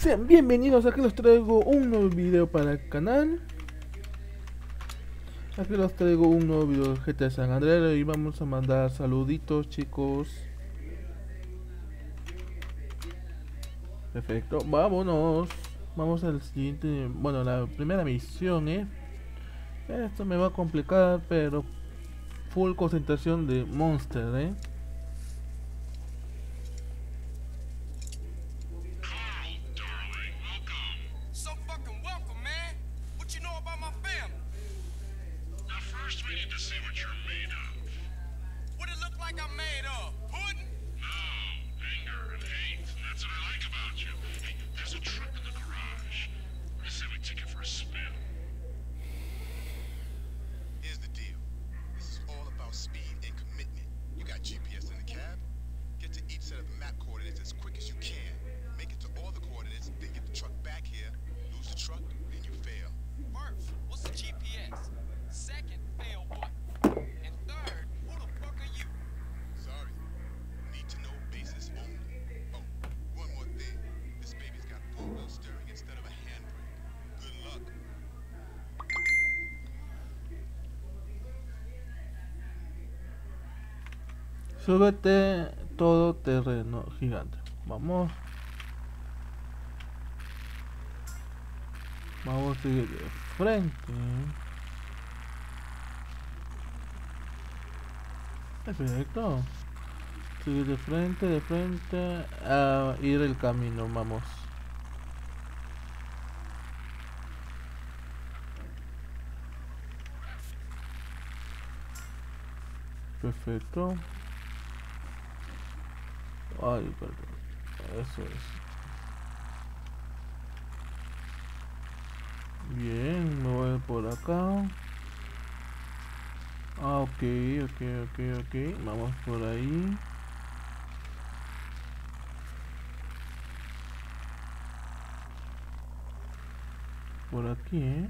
Sean bienvenidos, aquí les traigo un nuevo video para el canal. Aquí les traigo un nuevo video de GTA San Andreas y vamos a mandar saluditos, chicos. Perfecto, vámonos. Vamos al siguiente, bueno, la primera misión, Esto me va a complicar, pero full concentración de Monster, GPS in the cab, get to each set of map coordinates as quick as you can. Make it to all the coordinates, then get the truck back here. Lose the truck, then you fail. First, what's the GPS? Second, fail what? And third, who the fuck are you? Sorry. Need to know basis only. Oh, one more thing. This baby's got four-wheel steering instead of a handbrake. Good luck. Súbete todo terreno gigante. Vamos. Vamos a seguir de frente. Perfecto. Seguir de frente a ir el camino. Vamos. Perfecto. Ay, perdón. Eso es. Bien, me voy por acá. Ah, ok. Vamos por ahí. Por aquí,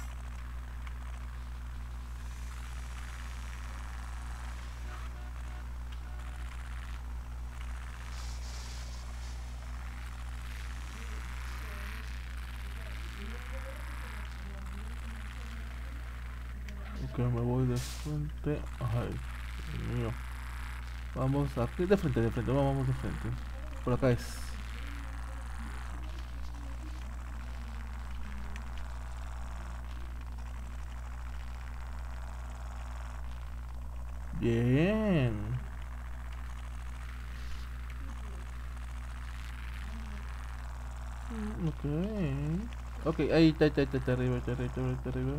Ok, me voy de frente. Ay, Dios mío. Vamos aquí de frente, vamos de frente. Por acá es. Bien. Ok, ahí está arriba, está arriba.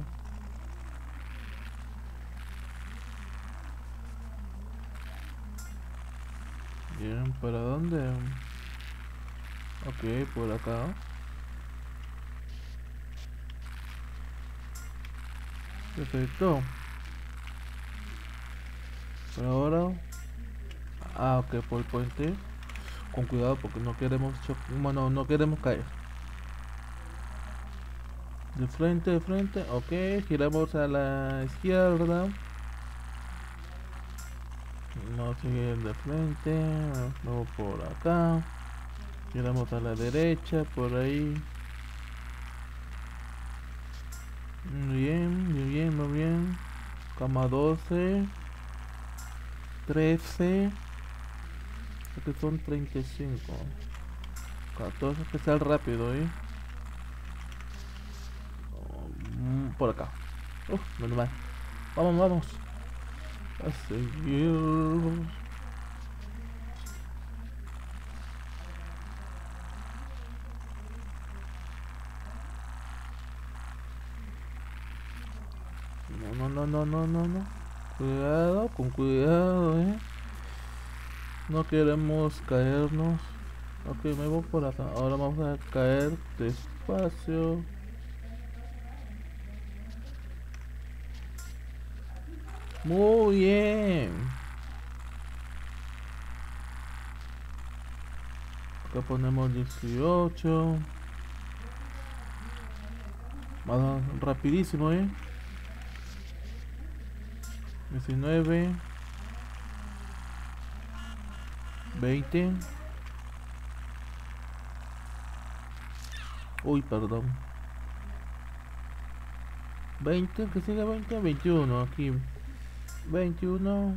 Bien, ¿para dónde? Ok, por acá. Perfecto. Por ahora. Ah, ok, por el puente. Con cuidado porque no queremos bueno, no queremos caer. De frente, ok, giramos a la izquierda. Vamos a seguir de frente, luego por acá. Giramos a la derecha, por ahí. Muy bien. Cama 12. 13. Creo que son 35. 14, que sea rápido, por acá. Menos mal. Vamos. A seguir. No. Cuidado, con cuidado, No queremos caernos. Ok, me voy por acá. Ahora vamos a caer despacio. Muy bien. Acá ponemos 18. Vamos rapidísimo, 19. 20. Uy, perdón. 20, que siga 20, 21 aquí. 21.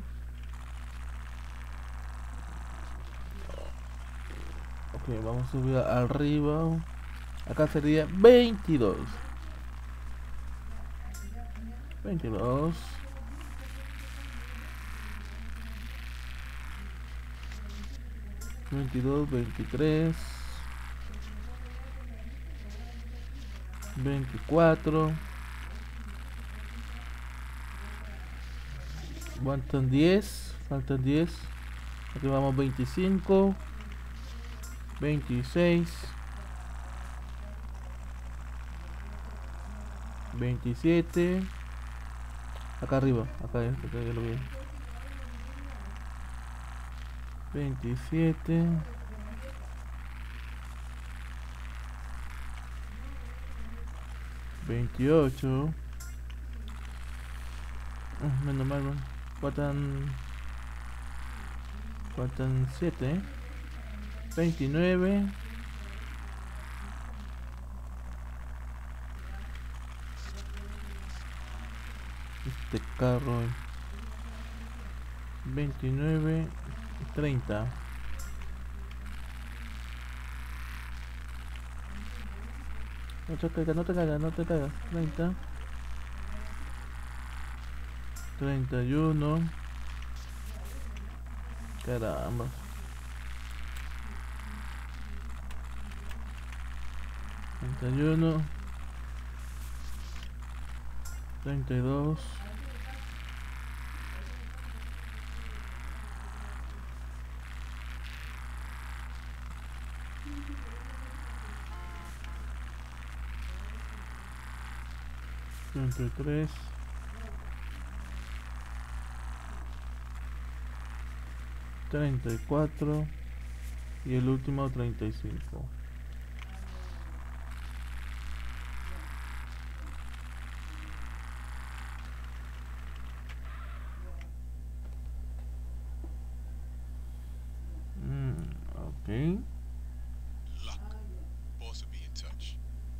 Ok, vamos a subir arriba. Acá sería 22. 22. 22, 23. 24. Faltan 10. Faltan 10. Aquí vamos 25. 26. 27. Acá arriba. Acá ya lo vi. 27. 28. Menos mal, man. Faltan 7. 29. Este carro. 29. 30. No te caigas, no te caigas, no te caigas. 30. 31. Caramba. 31. 32. 33. 34. Y el último 35. Ok. Luck. Boss will be in touch.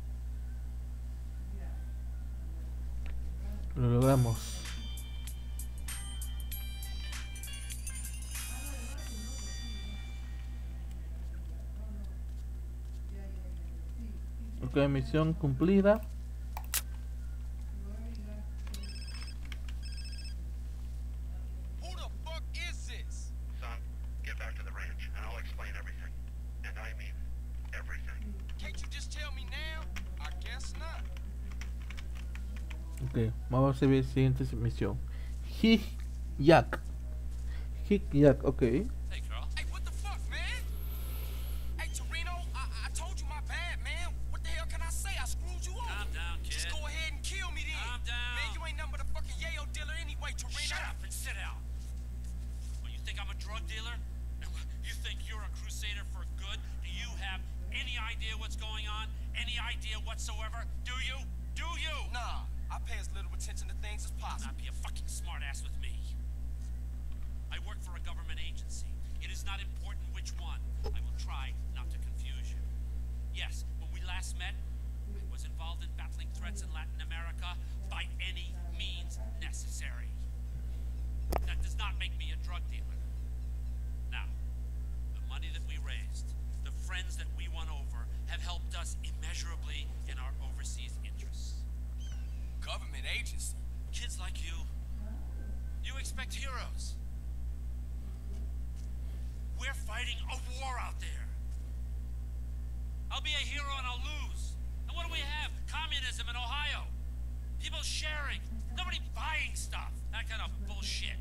Lo logramos. Ok, misión cumplida. Who the fuck is this? Son, get back to the ranch and I'll explain everything. And I mean everything. Can't you just tell me now? I guess not. Ok, vamos a ver la siguiente misión. Hik Yak. Hik Yak, ok. Hey, girl. Hey, what the fuck, man? Hey, Torino, I told you my bad, man. What the hell can I say? I screwed you over. Calm down, kid. Just go ahead and kill me then. Calm down. Man, you ain't nothing but a fucking yayo dealer anyway, Torino. Shut up and sit down. Well, you think I'm a drug dealer? You think you're a crusader for good? Do you have any idea what's going on? Any idea whatsoever? Do you? Do you? Nah, I pay as little attention to things as possible. Not be a fucking smartass with me. I work for a government agency. It is not important which one. I will try not to confuse you. Yes, when we last met, I was involved in battling threats in Latin America by any means necessary. That does not make me a drug dealer. Now, the money that we raised, the friends that we won over, have helped us immeasurably in our overseas interests. Government agency. Kids like you expect heroes. We're fighting a war out there. I'll be a hero and I'll lose. And what do we have? Communism in Ohio. People sharing. Nobody buying stuff. That kind of bullshit.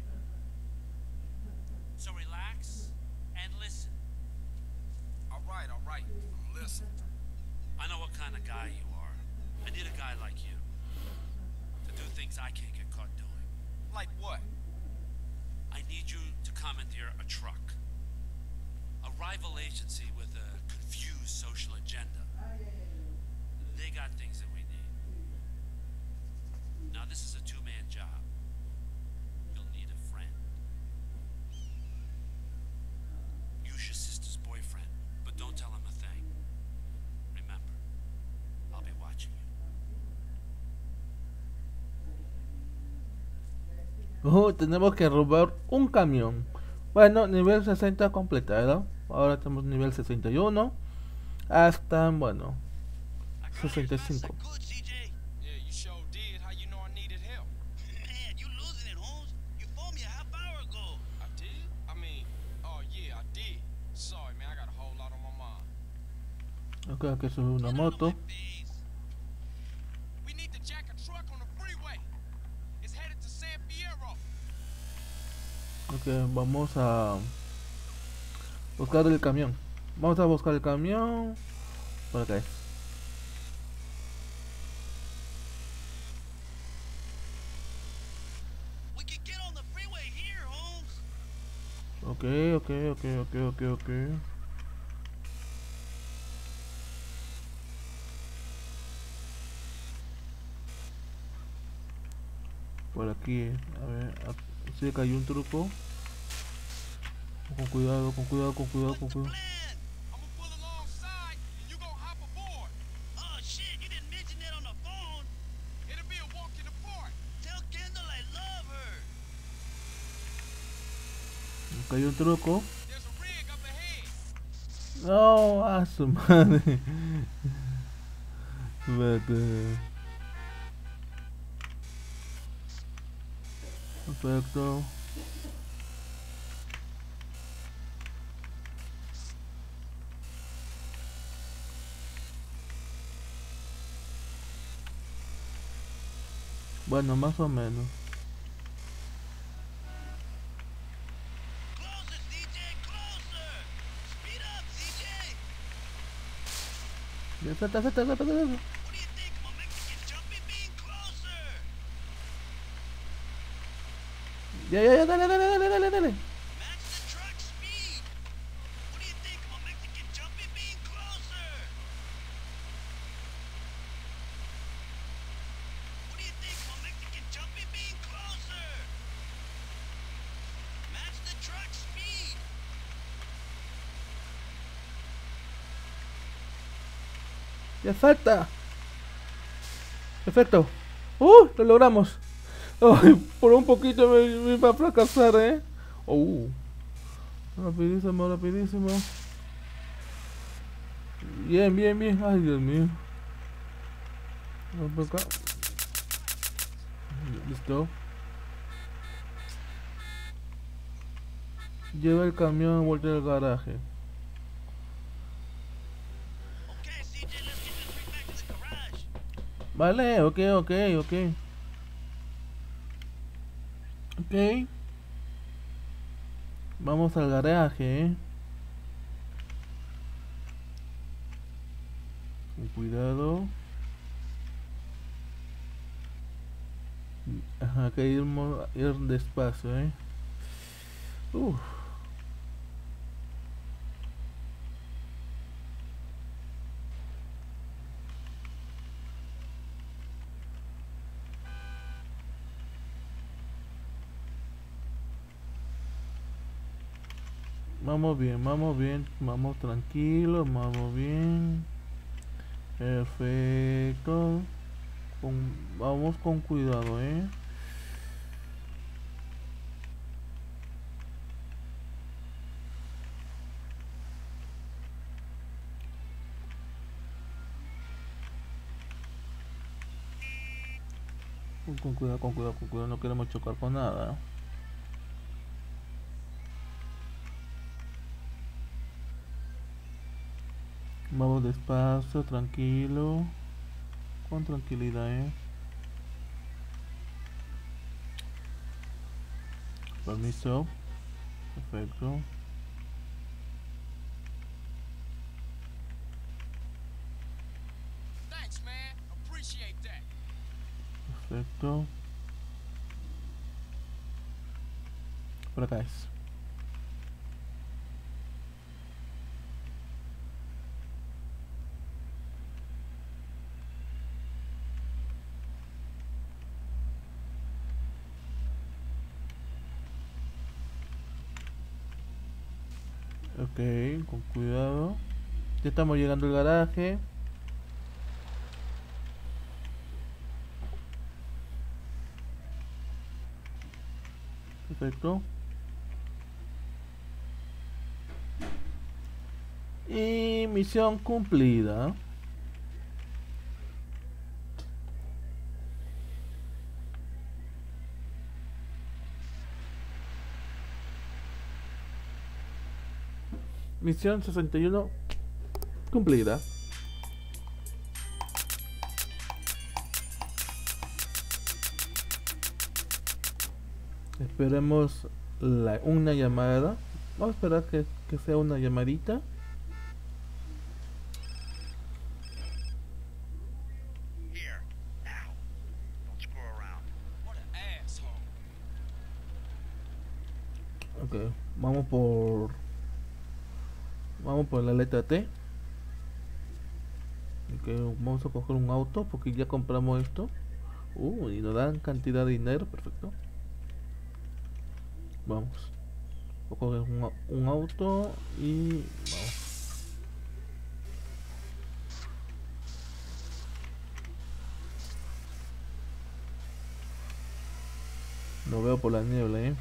So relax and listen. All right, I'm listening. I know what kind of guy you are. I need a guy like you to do things I can't get caught doing. Like what? I need you to commandeer a truck. A rival agency with a confused social agenda. They got things that we need. Now this is a two-man job. You'll need a friend. Use your sister's boyfriend, but don't tell him a thing. Remember, Tenemos que robar un camión. Bueno, nivel 60 completado. Ahora tenemos nivel 61. Hasta, bueno, I got it. 65. Good, CJ. Yeah, you sure did. How you know I needed help? Man, you losing it, Holmes. You phoned me a half hour ago. I did? I mean, oh yeah, I did. Sorry, man, I got a whole lot on my mind. Ok, que sube una moto. We need to jack a truck on the freeway. It's headed to San Fierro. Ok, vamos a buscar el camión. Vamos a buscar el camión. Por acá es. We can get on the freeway here, Holmes. Ok. Por aquí, a ver, sí que hay un truco. Con cuidado. What's the plan? I'ma pull alongside and you gonna hop aboard. Oh, shit, you didn't mention that on the phone. It'll be a walk in the park. Tell Kendall I love her. Acá hay un truco. There's a rig up ahead. No, a su madre. Vete. Perfecto. Bueno, más o menos. Closer, CJ, closer. Speed up, CJ. Ya, salta. What do you think? I'm a Mexican jumpy bean closer. Ya, dale. Match the truck speed. What do you think? I'm a Mexican jumpy bean closer. What do you think? I'm a Mexican jumpy bean closer. Match the truck speed. Ya falta. Perfecto. Lo logramos. Ay, por un poquito me iba a fracasar, Rapidísimo. Bien. Ay, Dios mío. Vamos por acá. Listo. Lleva el camión a vuelta del garaje. Okay, CJ, let's get this thing back to the garage. Vale, ok. Ok. Vamos al garaje, Con cuidado. Ajá, que ir despacio, Uf. Vamos bien, vamos tranquilo, vamos bien. Perfecto. Vamos con cuidado, Con cuidado, no queremos chocar con nada. Vamos despacio, tranquilo. Con tranquilidad, Permiso. Perfecto. Thanks, man. Appreciate that. Perfecto. Por acá es. Ok, con cuidado. Ya estamos llegando al garaje. perfecto. Y misión cumplida. Misión 61 cumplida. Esperemos una llamada. Vamos a esperar que sea una llamadita. Here, now. Don't screw around. What an asshole. Ok, vamos por la letra T. Ok, vamos a coger un auto porque ya compramos esto. Y nos dan cantidad de dinero, perfecto. Vamos. Voy a coger un auto y vamos. Lo veo por la niebla,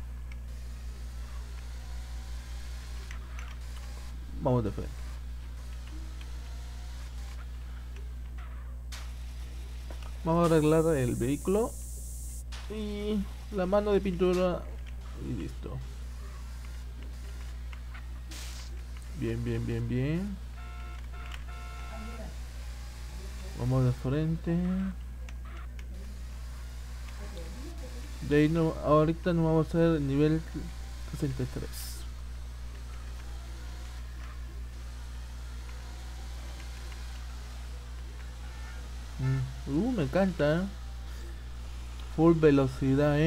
Vamos de frente. Vamos a arreglar el vehículo y la mano de pintura y listo. Bien, bien, bien, bien. Vamos de frente. De ahí no, ahorita nos vamos a hacer el nivel 63. Me encanta, full velocidad,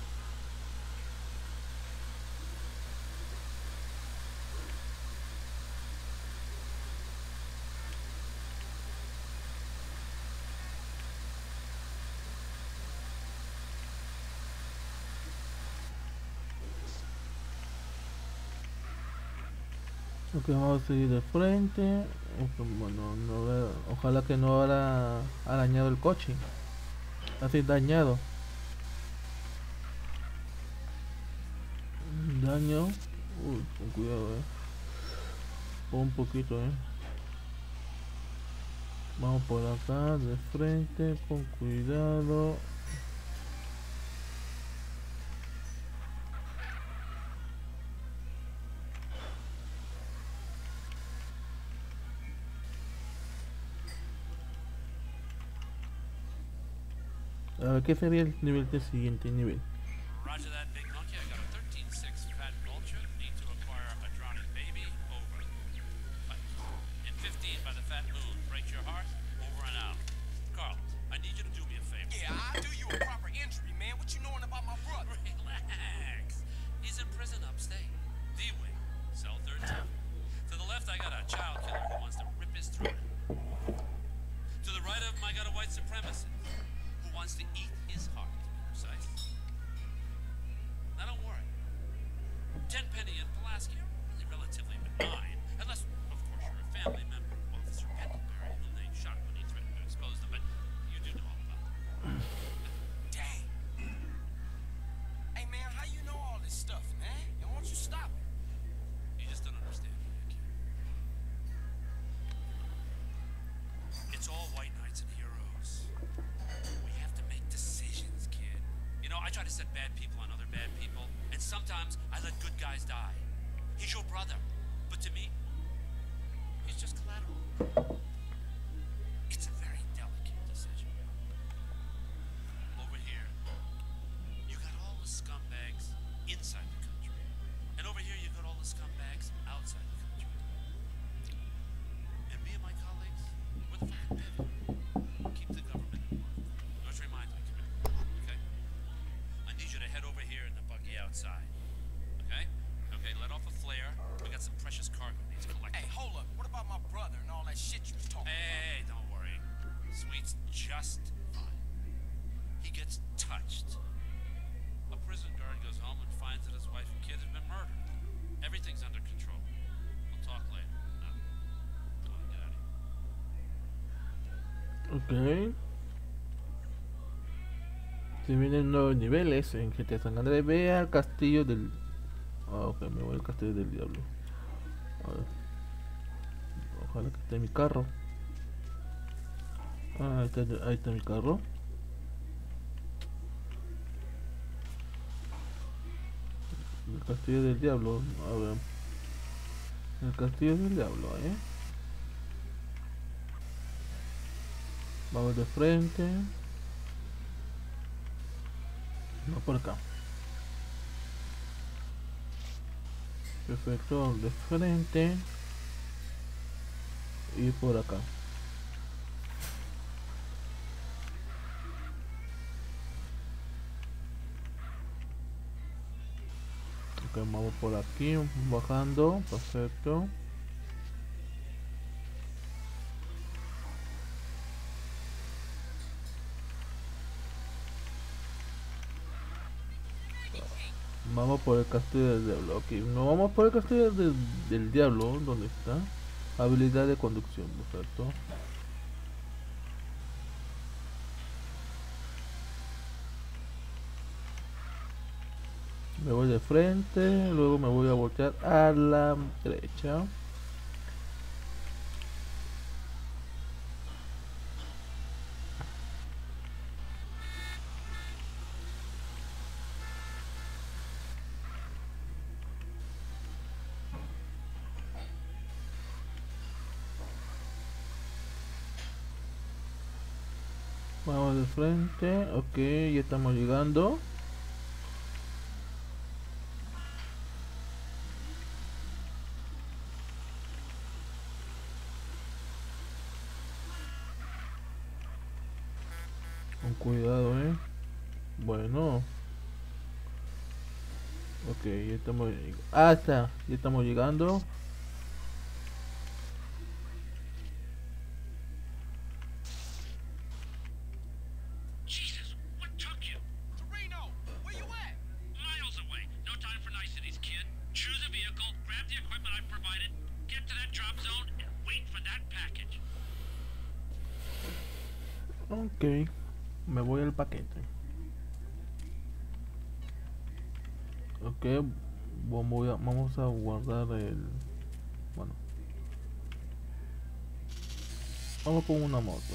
Ok, vamos a seguir de frente. Bueno, no veo. Ojalá que no haya dañado el coche. Así dañado. Daño. Con cuidado, un poquito, Vamos por acá, de frente, con cuidado. A ver, ¿qué sería el nivel del siguiente nivel? Roger that, big monkey. I got a 13-6 fat vulture. Need to acquire a drowning baby. Over. In 15 by the fat moon. Break your heart. Over and out. Carl, I need you to do me a favor. Yeah, I'll do you a proper injury, man. What you knowing about my brother? Relax. He's in prison upstate. D-Wing. Cell 13. To the left, I got a child killer who wants to rip his throat. To the right of him, I got a white supremacist who wants to eat his heart, to be precise. Now don't worry. Tenpenny and Pulaski are really relatively benign, unless, of course, you're a family member of Officer Pendlebury, whom they shot when he threatened to expose them, but you do know all about that. Dang. Hey, man, how you know all this stuff, man? Why don't you stop it? You just don't understand me, kid. It's all white knights and heroes. We have to make decisions, kid. You know, I try to set bad people on other bad people, and sometimes I let good guys die. He's your brother, but to me, he's just collateral. It's a very delicate decision. Over here, you got all the scumbags inside the country, and over here you got all the scumbags outside the country. And me and my colleagues, we're the fucking pivot. Keep the government at work. Let's remind me, okay? I need you to head over here in the buggy outside. Okay? Okay, let off a flare. We got some precious cargo needs collected. Hey, hold up. What about my brother and all that shit you was talking Hey, don't worry. Sweet's just fine. He gets touched. A prison guard goes home and finds that his wife and kid have been murdered. Everything's under control. We'll talk later. Now, go on, get out of here. Ok. Si vienen nuevos niveles en GTA San Andreas, ve al castillo del... Ah, ok, me voy al castillo del diablo. A ver. Ojalá que esté mi carro. Ah, ahí está mi carro. El castillo del diablo. A ver. El castillo del diablo, Vamos de frente. No, por acá. Perfecto, de frente. Y por acá. Ok, vamos por aquí, bajando. Perfecto. Vamos por el castillo del diablo. Ok, no vamos por el castillo del diablo. ¿Dónde está? Habilidad de conducción, perfecto. Me voy de frente, luego me voy a voltear a la derecha. Vamos de frente, ok, ya estamos llegando. Con cuidado, Bueno. Ok, ya estamos... Ah, está, ya estamos llegando. Jesus, what took you? Torino, where you at? Miles away. No time for niceties, kid. Choose a vehicle, grab the equipment I've provided, get to that drop zone, and wait for that package. Ok, me voy al paquete. Ok, vamos a guardar el... Bueno, vamos con una moto,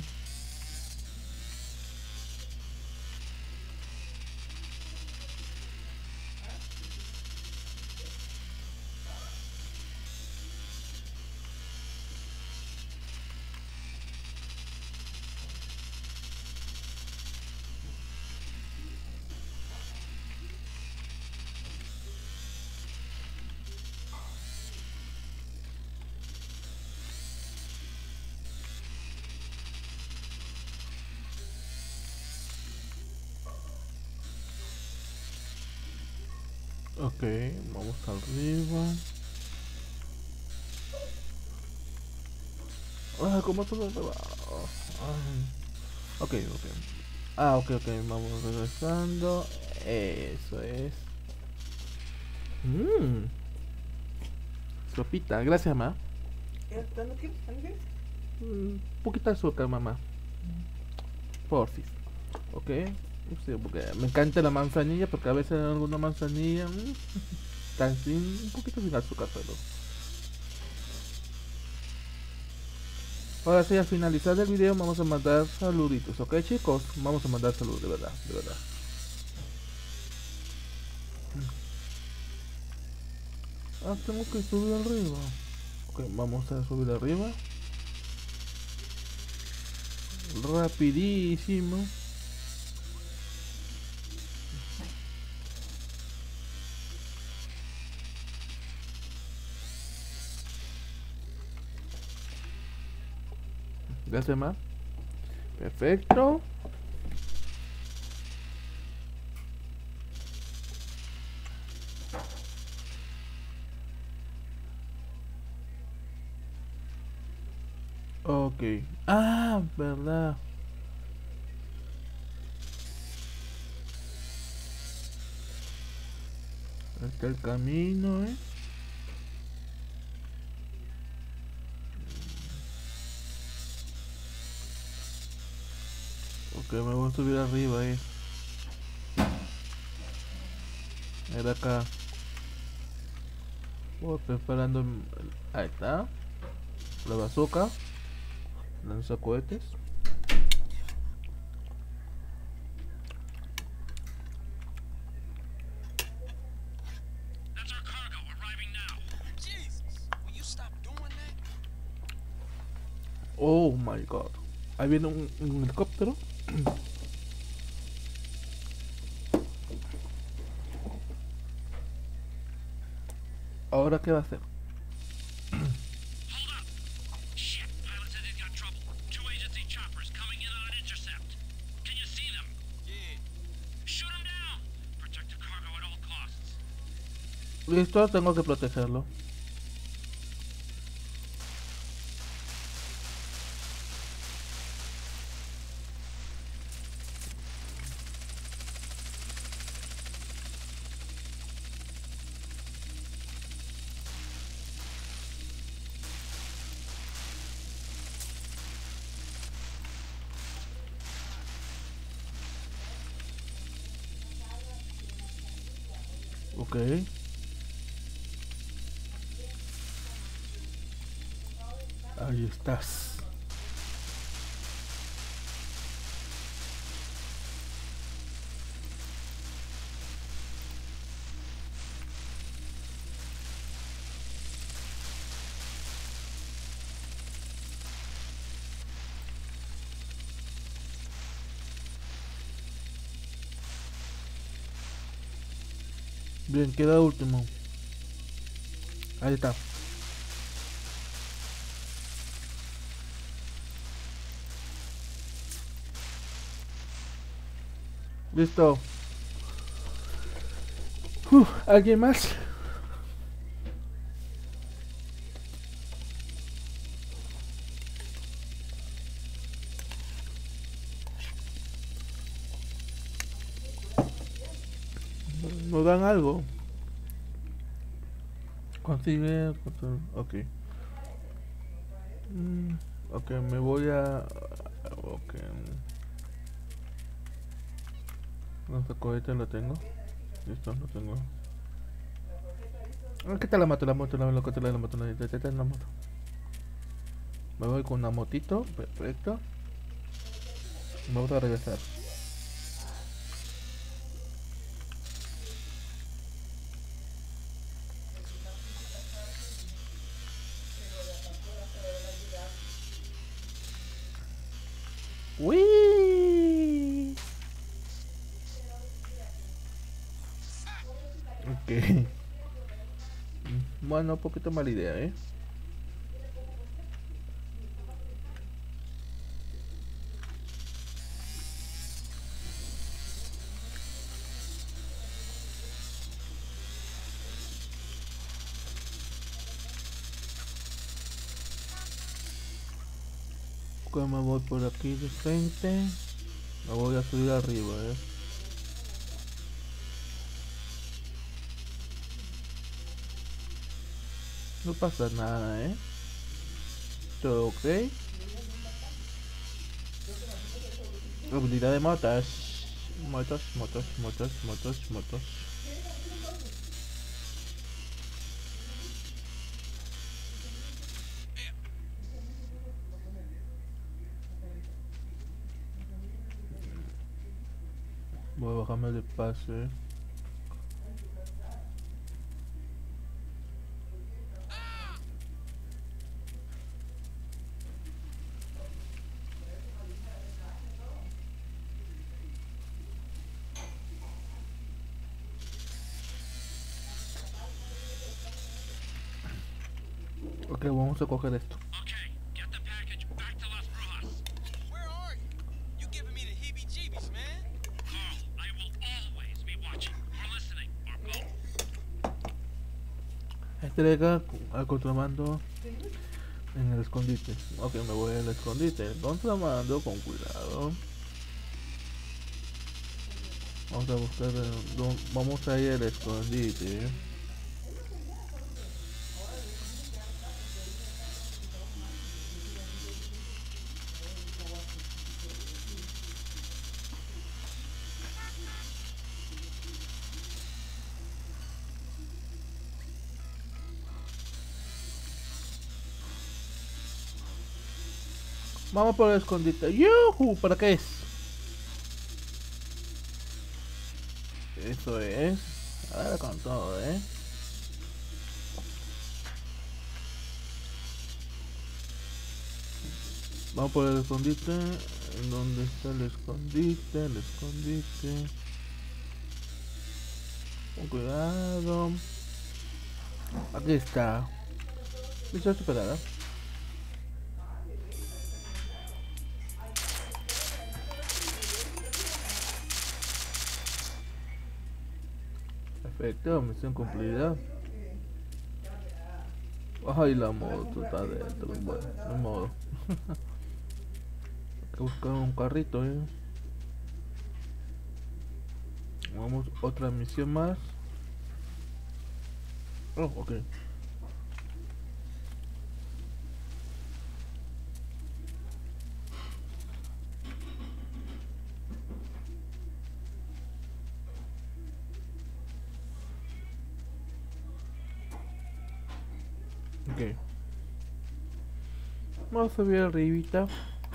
Ok, vamos arriba. Ah, ¿cómo todo me va? Ok, ok. Ah, ok, ok, vamos regresando. Eso es. Mmm, sopita, gracias, ma. ¿No quieres? ¿No quieres? Poquita azúcar, mamá. Porfis. Ok. Sí, porque me encanta la manzanilla, porque a veces alguna manzanilla tan sin, un poquito sin azúcar, pero ahora sí, al finalizar el video vamos a mandar saluditos, ok, chicos, vamos a mandar saludos, de verdad, de verdad. Ah, tengo que subir arriba. Ok, vamos a subir arriba rapidísimo. Gracias, más. Perfecto. Ok. Ah, verdad. Está el camino, Ok, me voy a subir arriba, Era acá. Voy preparando. Ahí está. La bazooka. Lanza cohetes. That's our cargo arriving now. Jesus, will you stop doing that? Oh my god. Ahí viene un helicóptero. Ahora qué va a hacer. Hold up. Shit, pilot said he's got trouble. 2 agency choppers coming in on an intercept. Can you see them? Yeah. Shoot them down. Protect the cargo at all costs. Listo, tengo que protegerlo. Ok. Ahí estás. Bien, queda último. Ahí está. Listo. ¿Alguien más? ¿Nos dan algo? Consigue... Ok. Ok, me voy a... Ok. Lanzacohete lo tengo. Listo, lo tengo. ¿Qué tal la moto? La moto. Me voy con una motito. Perfecto. Vamos a regresar. ¡Uy! Ok. Bueno, un poquito mala idea, ¿eh? Que me voy por aquí de frente. Me voy a subir arriba, ¿eh? No pasa nada, ¿eh? Todo ok. Habilidad de motos. Motos. Voy a bajarme de pase. Ok, vamos a coger esto. Okay, get the package back to Las Brujas. Where are you? You giving me the heebie-jeebies, man. Carl, I will always be watching or listening or both. Entrega al contrabando en el escondite. Ok, me voy al escondite. El contrabando, con cuidado. Vamos a buscar. Vamos a ir al escondite. Vamos por el escondite. ¡Yuhu! ¿Para qué es? Eso es. Ahora con todo, Vamos por el escondite. ¿En dónde está el escondite? El escondite. Con cuidado. Aquí está. Misión superada. Perfecto, misión cumplida. Ay, la moto está dentro. Bueno, de modo. Hay que buscar un carrito, Vamos, otra misión más. Oh, ok. Ok. Vamos a subir arribita.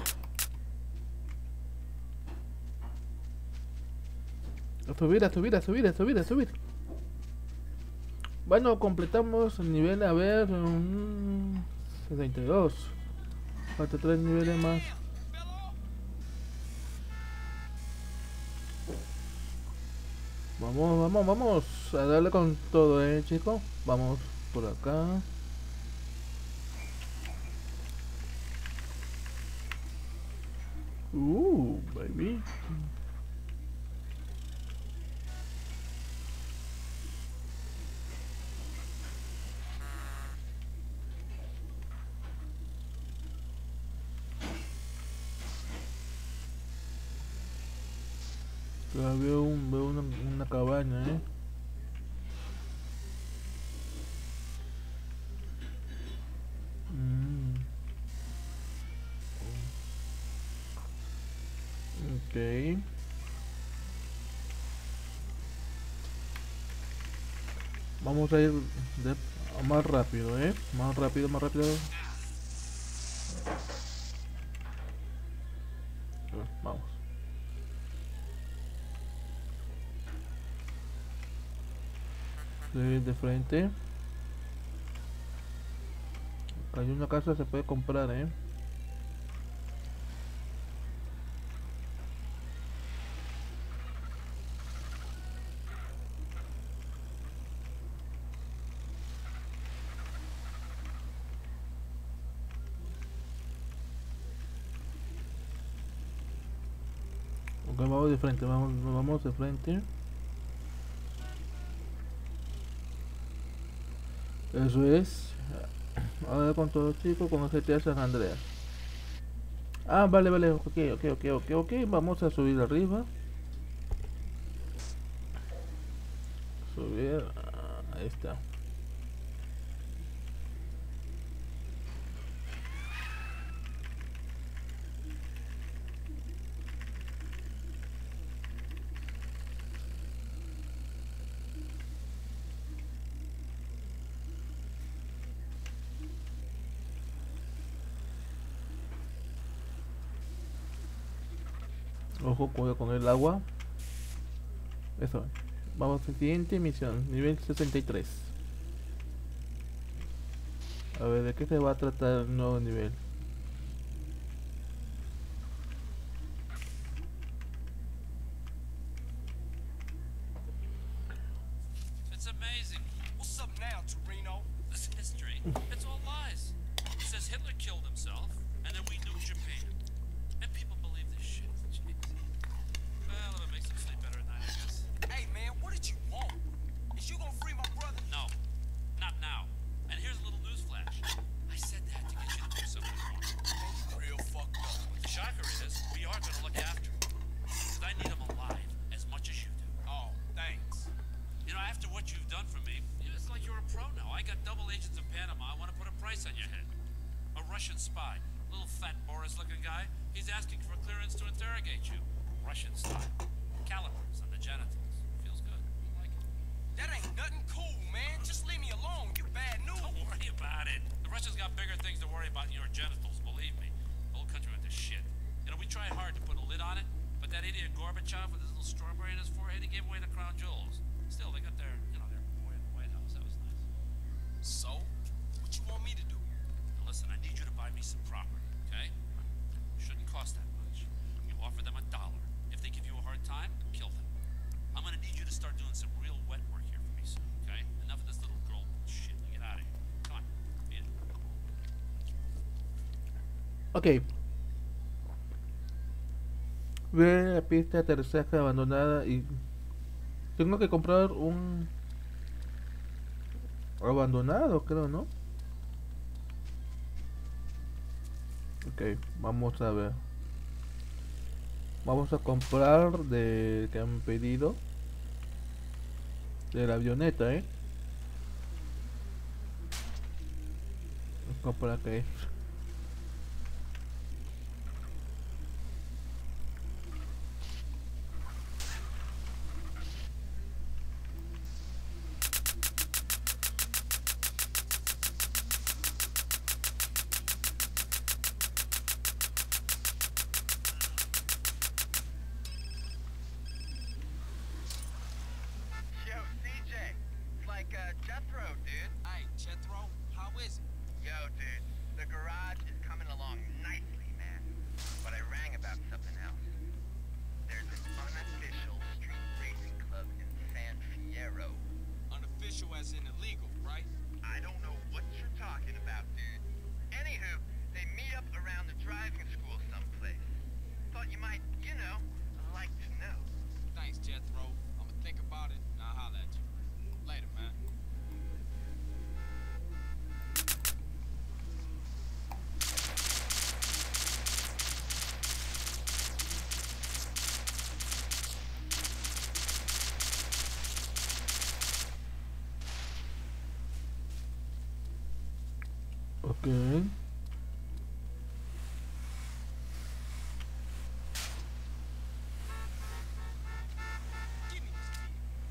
A subir, a subir, a subir, a subir, a subir. Bueno, completamos el nivel, a ver, 62. Falta 3 niveles más. Vamos, vamos, vamos a darle con todo, chicos. Vamos por acá. Baby. Veo una cabaña, Ok. Vamos a ir más rápido, Más rápido, más rápido. Vamos. De frente. Hay una casa, se puede comprar, Ok, vamos de frente, vamos de frente. Eso es. Ahora con todo, chicos, con el GTA San Andreas. Ah, vale, vale, ok. Vamos a subir arriba. Subir. Ahí está. Ojo, cuidado con el agua. Eso. Vamos a la siguiente misión, nivel 63. A ver, ¿de qué se va a tratar el nuevo nivel? It's amazing. What's up now, Torino? This history, it's all lies. It says Hitler killed himself, and then we nuked Japan. And people believe this shit. Jeez. Well, if it makes them sleep better at night, I guess. Hey, man, what did you want? Is you gonna free my brother? No, not now. And here's a little news flash. I said that to get you to do something for me. Man, you real fucked up. The shocker is, we are gonna look after him. Because I need him alive as much as you do. Oh, thanks. You know, after what you've done for me, it's like you're a pro now. I got double agents in Panama. I want to put a price on your head. A Russian spy, little fat Boris-looking guy. He's asking for clearance to interrogate you. Russian style. Calipers on the genitals. Feels good. You like it? That ain't nothing cool, man. Just leave me alone. You bad news. Don't worry about it. The Russians got bigger things to worry about than your genitals, believe me. The whole country went to gave away the crown jewels. Still, they got their, their boy in the White House. That was nice. So, what you want me to do? Now listen, I need you to buy me some property, okay? Shouldn't cost that much. You offer them $1. If they give you a hard time, kill them. I'm gonna need you to start doing some real wet work here for me soon, okay? Enough of this little girl shit. Get out of here. Come on. Beat it. Ok. Ve la pista de aterrizaje abandonada y tengo que comprar un abandonado, creo, ¿no? Ok, vamos a ver. Vamos a comprar de que han pedido de la avioneta, comprar que Yo, CJ, it's like Jethro, dude. Hey, Jethro, how is it? Yo, dude, the garage is coming along nicely, man. But I rang about something else. There's an unofficial street racing club in San Fierro. Unofficial as in illegal, right? I don't know what you're talking about, dude. Anywho, they meet up around the driving school someplace. Thought you might, like to know. Thanks, Jethro. I'ma think about it and I'll holler at you. Later, man. ok. Give me this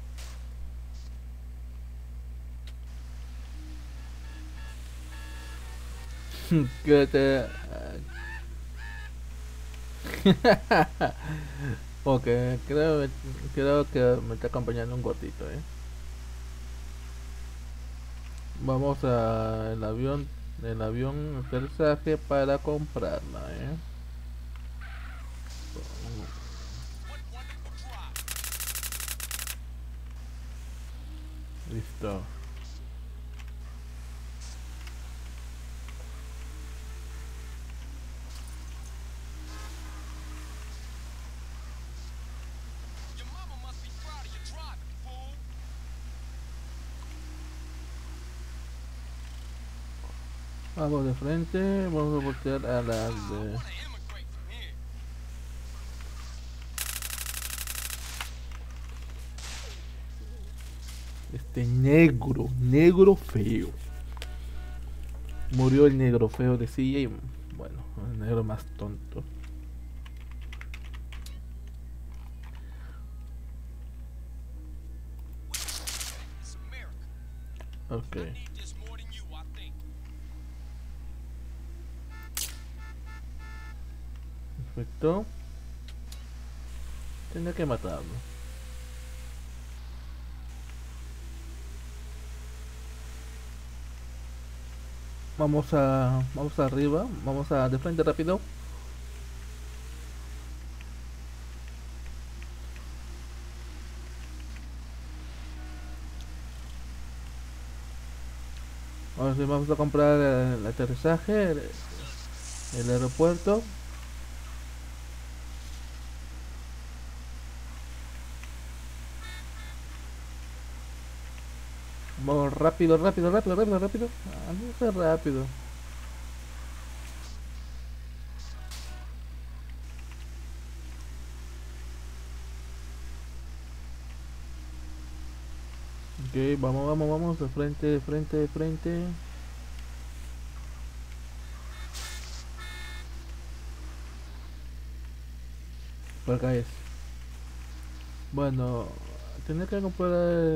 key. Que te ok, creo que me está acompañando un gordito, Vamos a el avión aterrizaje para comprarla, What wonderful drive. Listo. Your mama must be proud of your driving, fool. Vamos de frente, vamos a voltear a la I de wanna immigrate from here. este negro feo. Murió el negro feo de CJ, y bueno, el negro más tonto. It's America. Ok, I need this more than you, I think. perfecto. Tendré que matarlo. Vamos arriba, vamos a de frente rápido. Ahora sí, vamos a comprar el aterrizaje, el aeropuerto. Vamos rápido. Ah, no sé rápido. Ok, vamos, de frente. Por acá es. Bueno, tenía que comprar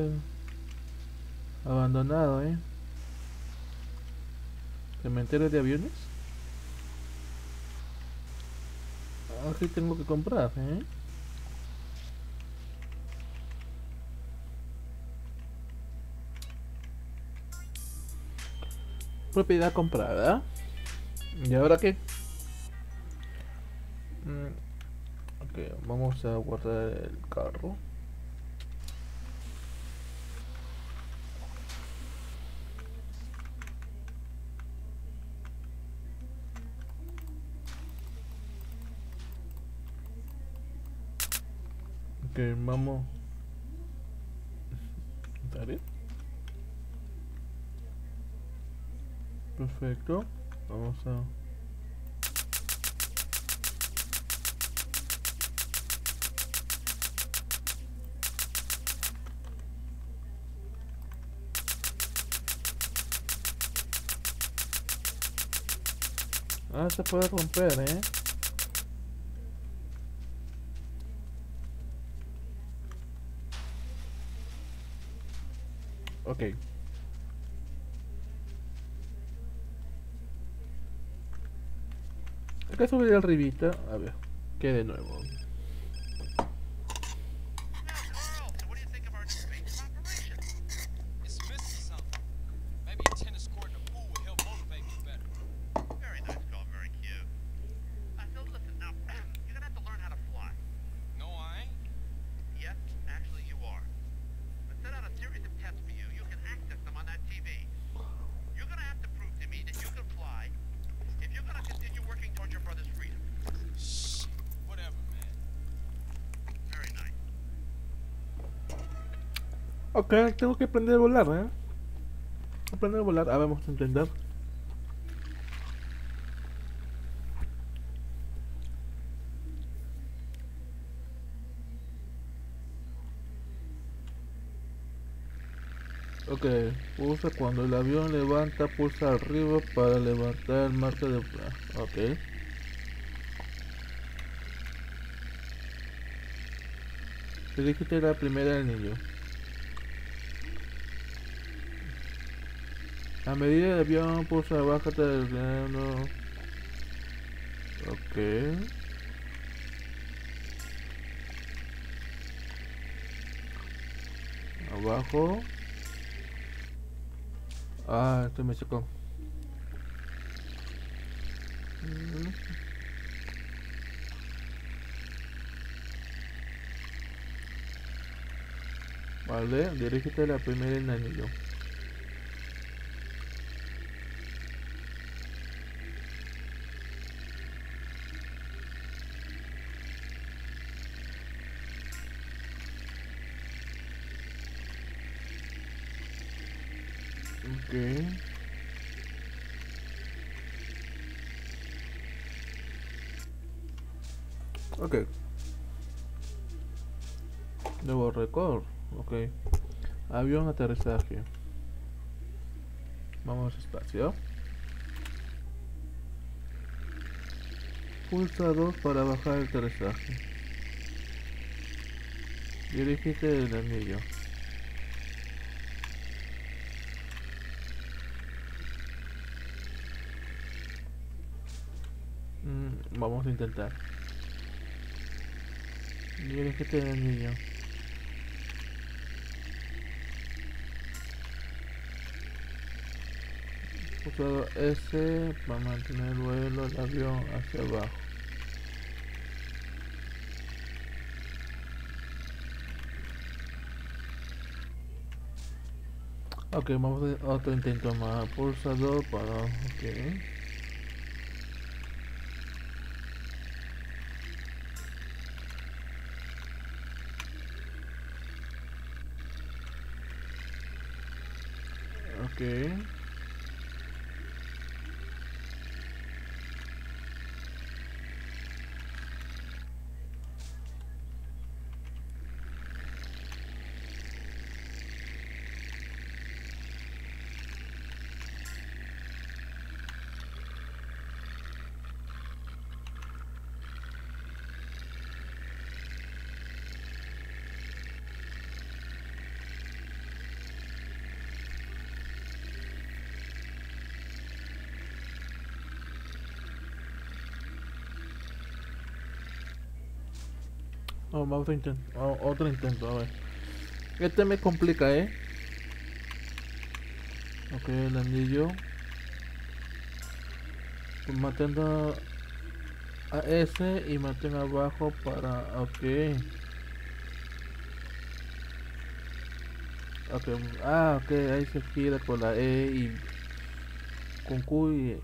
abandonado, cementerio de aviones. Así tengo que comprar, Propiedad comprada. ¿Y ahora qué? Ok, vamos a guardar el carro. Ok, vamos. ¿Está bien? Perfecto. Vamos a... Ah, se puede romper, ¿eh? Ok. Acá subir arribita. A ver. ¿Qué de nuevo? Now, Carl, so what do you think of our new base of operation? It's missing something. Maybe a tennis court and a pool would help motivate me better. Very nice, Carl. Very cute. So listen, now, you're gonna have to learn how to fly. No, I ain't. Yes, actually you are. I set out a series of tests for you. You can access them on that TV. You're gonna have to prove to me that you can fly if you're gonna continue working towards your brother's freedom. Shit. Whatever, man. Very nice. Ok, tengo que aprender a volar, ¿eh? Aprender a volar. A ver, vamos a intentar. Ok, pulsa cuando el avión levanta, pulsa arriba para levantar el marco de... Ok. Dirígete la primera del niño. A medida del avión, pulsa bájate del plano. Ok. Abajo. Ah, esto me chocó. Vale, dirígete a la primera en anillo. Ok. Ok. Nuevo récord. Ok. Avión aterrizaje. Vamos despacio. Pulsa 2 para bajar el aterrizaje. Dirígete el anillo. Vamos a intentar. Dirígete el anillo. Pulsado S para mantener el vuelo del avión hacia abajo. Ok, vamos a hacer otro intento más. Pulsador para... Ok. Ok. Oh, vamos a intentar. Otro intento, a ver. Este me complica, ¿eh? Ok, el anillo. Pues matando a ese y mantengo abajo para... Ok. Ok. Ah, ok. Ahí se gira con la E y con Q y...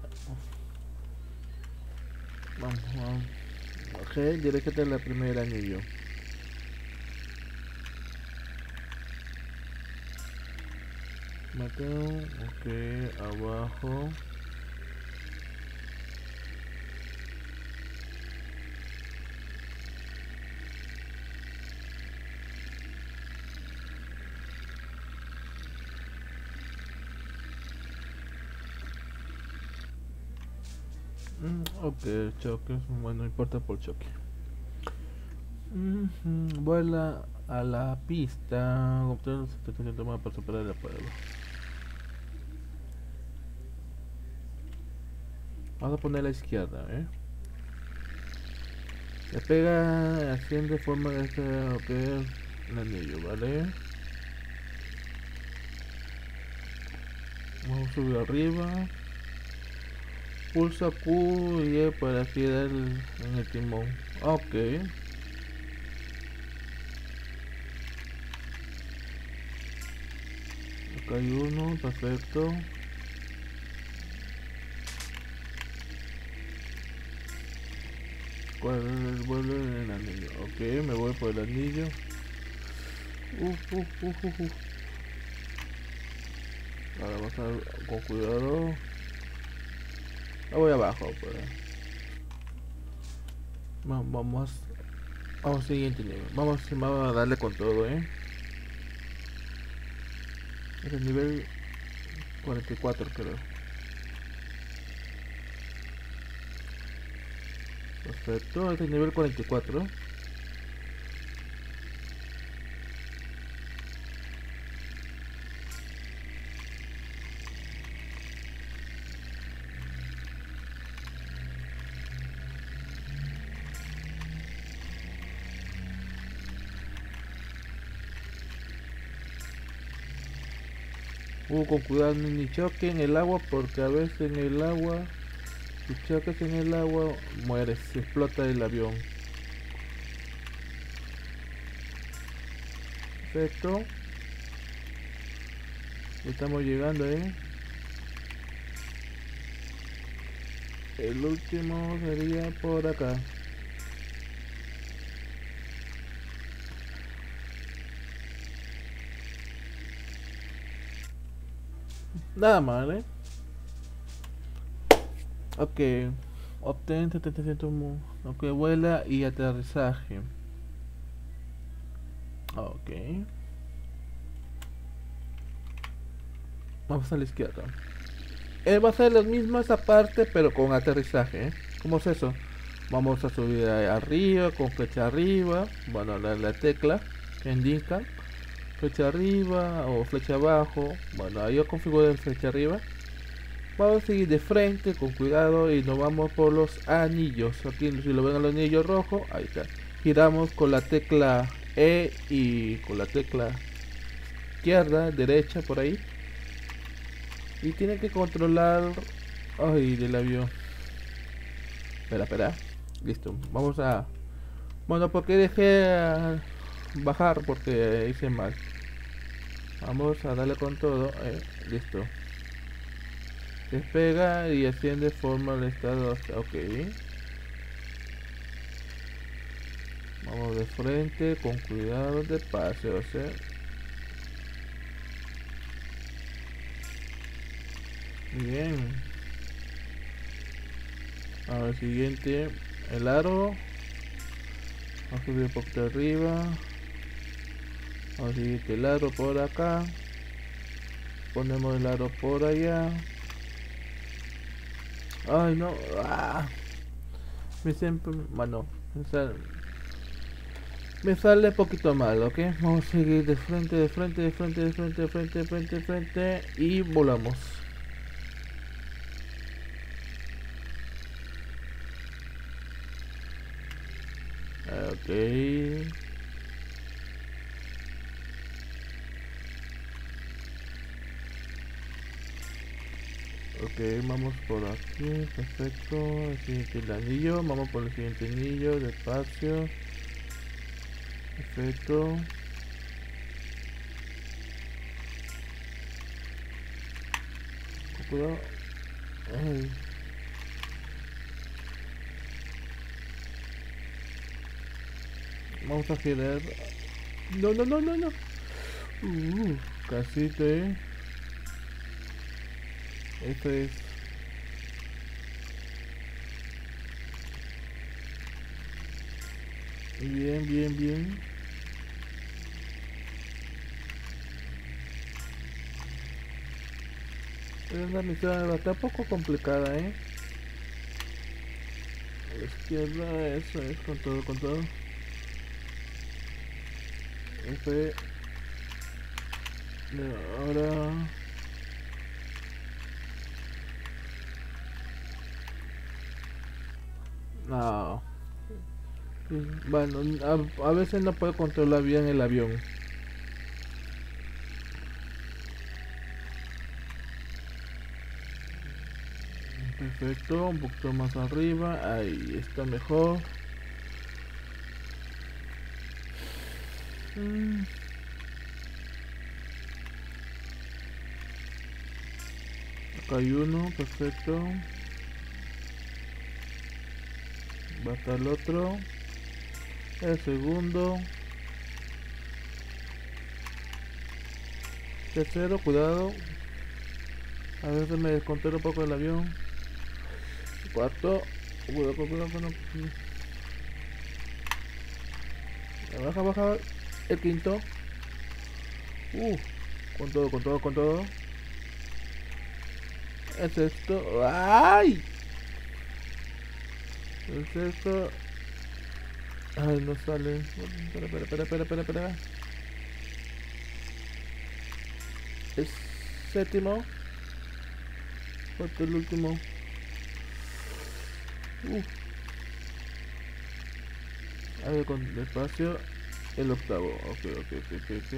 Vamos, vamos. Ok, dirígete a la primera anillo. Mateo, ok, abajo. Ok, choque, bueno, no importa por choque. Vuela a la pista. Obtener los 700 más para superar la prueba. Vamos a poner a la izquierda, Le pega, asciende, forma de este, ok, un anillo, ¿vale? Vamos a subir arriba. Pulsa Q y E para girar en el timón. Ok. Acá hay uno, perfecto. ¿Cuál es el vuelo en el anillo? Ok, me voy por el anillo. Uf. Ahora vamos a ver con cuidado. La voy abajo, pues. Vamos al siguiente nivel. Vamos a darle con todo, Es el nivel 44, creo. Perfecto, este es el nivel 44. Con cuidado ni choque en el agua, porque a veces en el agua, si chocas en el agua, mueres, se explota el avión. Perfecto. Estamos llegando, El último sería por acá. Nada mal, Ok. Obtén 700 Ok, vuela y aterrizaje. Ok. Vamos a la izquierda. Va a ser la misma esa parte, pero con aterrizaje, ¿Cómo es eso? Vamos a subir arriba, con flecha arriba. Bueno, la tecla que indica. Flecha arriba o flecha abajo. Bueno, ahí yo configuro flecha arriba. Vamos a seguir de frente, con cuidado, y nos vamos por los anillos. Aquí, si lo ven el anillo rojo, ahí está. Giramos con la tecla E y con la tecla izquierda, derecha, por ahí. Y tiene que controlar... Ay, del avión. Espera. Listo. Vamos a... Bueno, porque dejé bajar porque hice mal. Vamos a darle con todo. Listo. Despega y asciende, forma el estado hasta... Ok. Vamos de frente, con cuidado, de paseo, Bien. Ahora siguiente, el aro. Vamos a subir un poquito arriba. Vamos a seguir el aro por acá. Ponemos el aro por allá. Ay, no. Me siempre... Bueno, me sale un poquito mal, ¿ok? Vamos a seguir de frente. Y volamos. Ok. Ok, Ok, vamos por aquí, perfecto. El siguiente el anillo, vamos por el siguiente anillo, despacio. Perfecto. Con cuidado. Ay. Vamos a girar. No, no, no, no, no. Casito, Esto es. Bien, bien, bien. Es una misión bastante poco complicada, A la izquierda, eso es, con todo, con todo. F. Ahora. No. Bueno, a veces no puedo controlar bien el avión. Perfecto, un poquito más arriba. Ahí está mejor. Acá hay uno, perfecto. Va hasta el otro. El segundo. Tercero, cuidado. A veces me descontrolo un poco el avión. Cuarto. Cuidado, cuidado, cuidado. Baja, baja. El quinto. Con todo, con todo, con todo. El sexto. ¡Ay! El sexto. Ay, no sale. Espera, espera, espera, espera, espera, espera. El séptimo. Falta el último. A ver, con despacio. El octavo. Ok, ok, ok, ok, ok.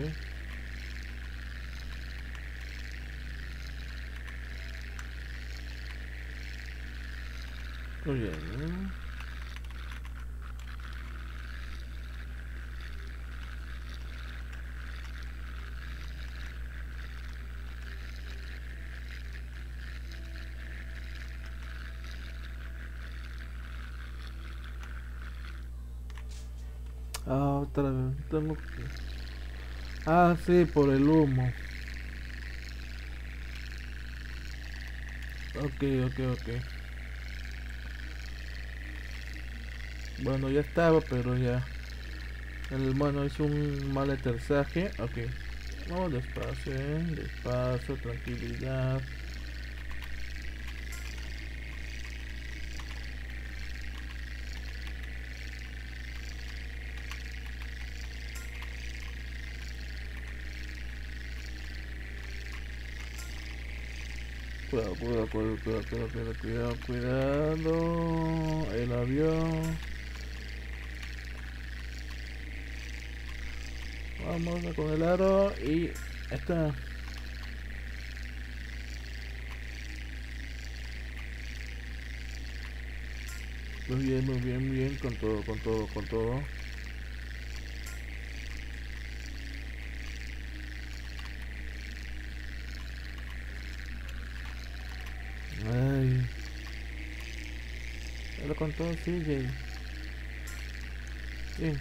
Muy bien. Otra vez. Tengo que... sí, por el humo. Ok, ok, ok. Bueno, ya estaba, pero ya. El mono hizo un mal aterrizaje. Ok. Vamos despacio, despacio, tranquilidad. Cuidado, cuidado, cuidado, cuidado, cuidado, cuidado, cuidado. El avión. Vamos a con el aro y está. Muy bien, muy bien, muy bien. Con todo, con todo, con todo. Ay. Pero con todo sigue. Sí.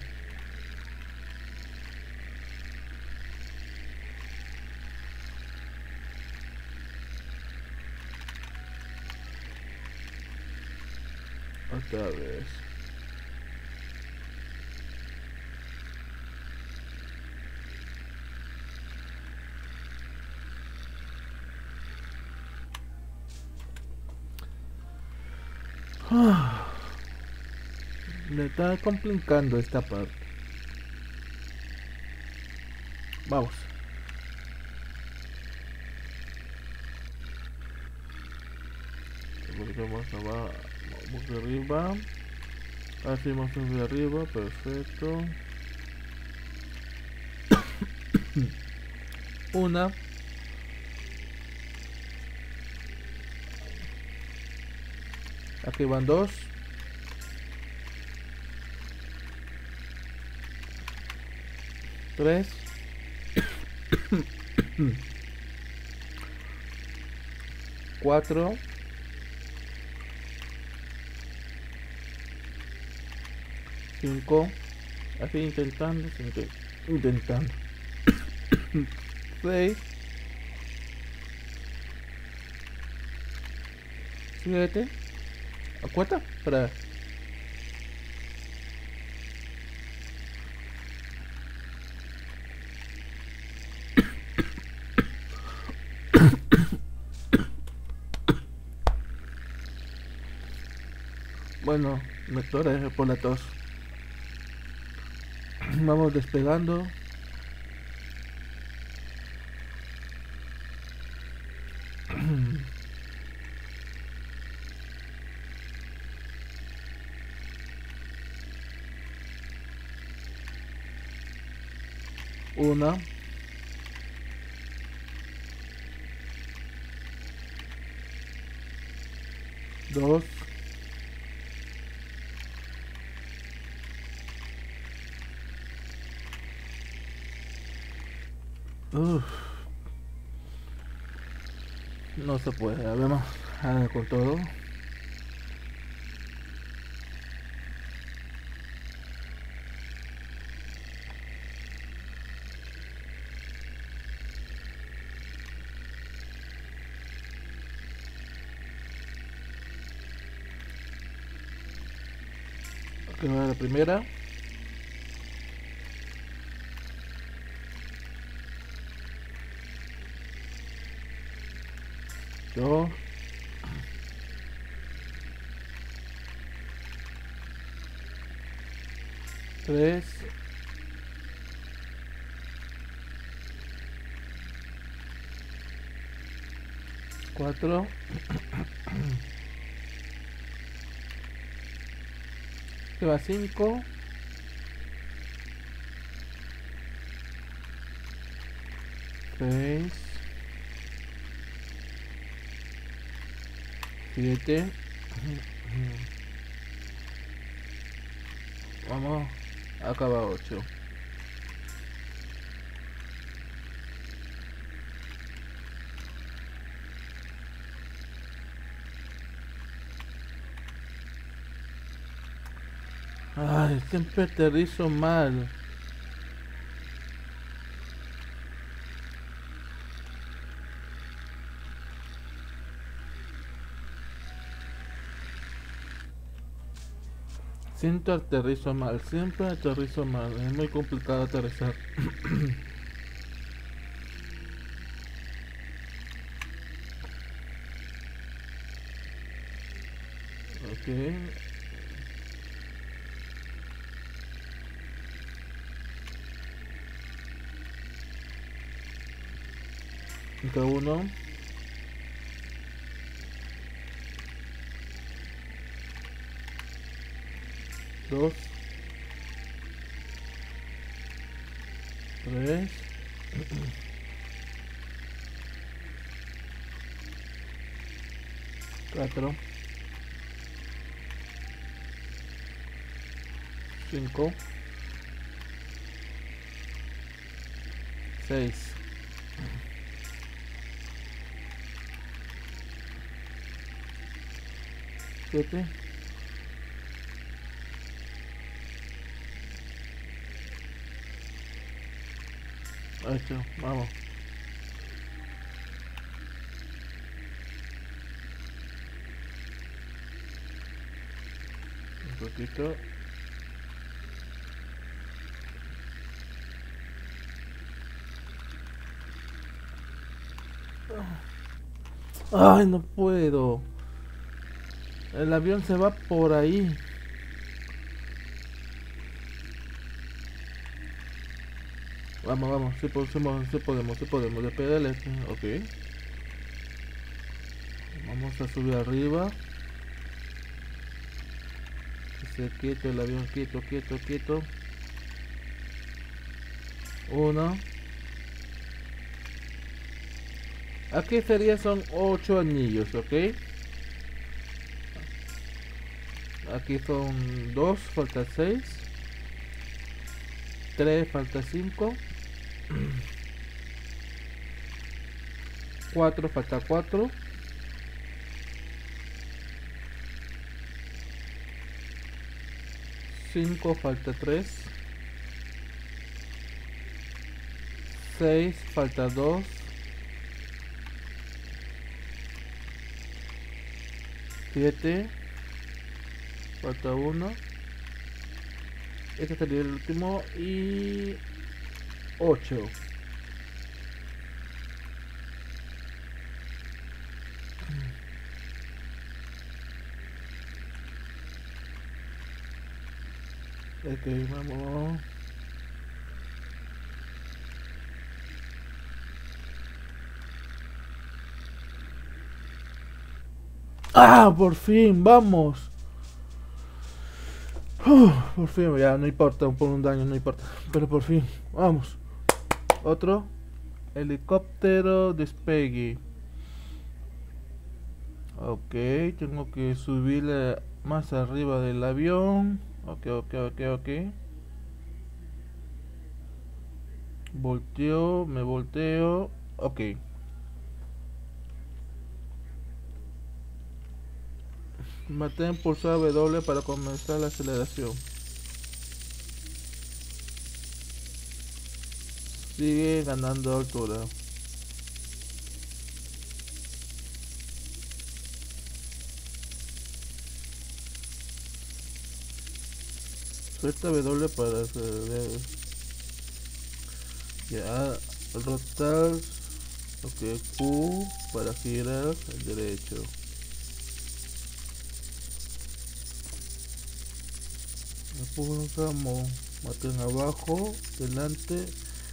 Otra vez. Me está complicando esta parte. Vamos. Vamos abajo, vamos de arriba. Hacemos de arriba, perfecto. Una. Aquí van 2. Tres. 4. 5. Así intentando. 6. 7. ¿Acuerda? Para. Bueno, me atoré por la tos. Vamos despegando. Una. Dos. Uf. No se puede, vamos con todo. Aquí va la primera. Dos. Tres. Cuatro. Que va 5. 6. 7. Vamos, acaba 8. Ay, siempre aterrizo mal. Siempre aterrizo mal, siempre aterrizo mal. Es muy complicado aterrizar. Ok. Cada uno. Dos. Tres. Cuatro. 5. 6. 7. 8. Vamos. Un poquito. Ay, no puedo. El avión se va por ahí. Vamos, vamos, sí podemos. Despégale. Ok. Vamos a subir arriba. Que se quieto el avión, quieto. 1. Aquí sería son 8 anillos, ok. Aquí son 2, falta 6. 3, falta 5. 4, falta 4. 5, falta 3. 6, falta 2. 7, falta 1. Este sería el último. Y 8. Ok, vamos. ¡Ah! Por fin, vamos. Por fin, ya no importa, por un daño no importa. Pero por fin, vamos. Otro. Helicóptero despegue. Ok, tengo que subir más arriba del avión. Ok. Volteo, me volteo. Ok. Mantén pulsado W para comenzar la aceleración. Sigue ganando altura. Suelta W para acelerar. Ya, rotar. Ok, Q para girar al derecho. Pulsamos, mantén abajo, delante.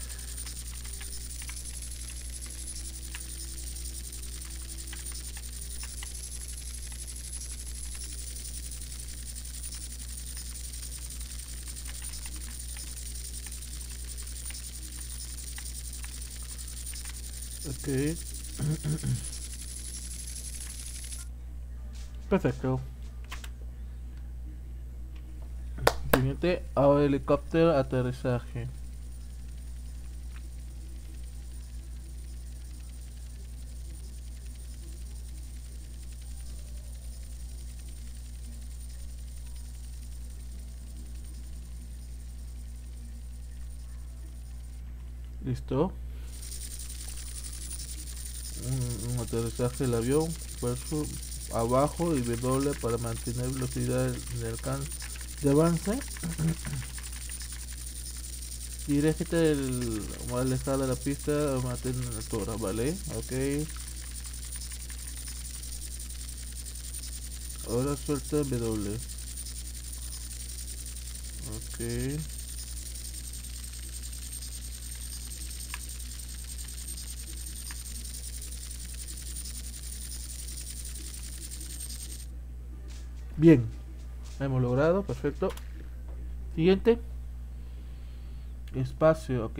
Ok. Perfecto. Siguiente, ahora helicóptero aterrizaje. Listo. Un aterrizaje del avión, pulso abajo y W para mantener velocidad de alcance de avance. Dirígete más alejada de la pista o mantén la altura, ¿vale? Ok. Ahora suelta W. Ok. Bien. Hemos logrado, perfecto. Siguiente. Espacio, ok.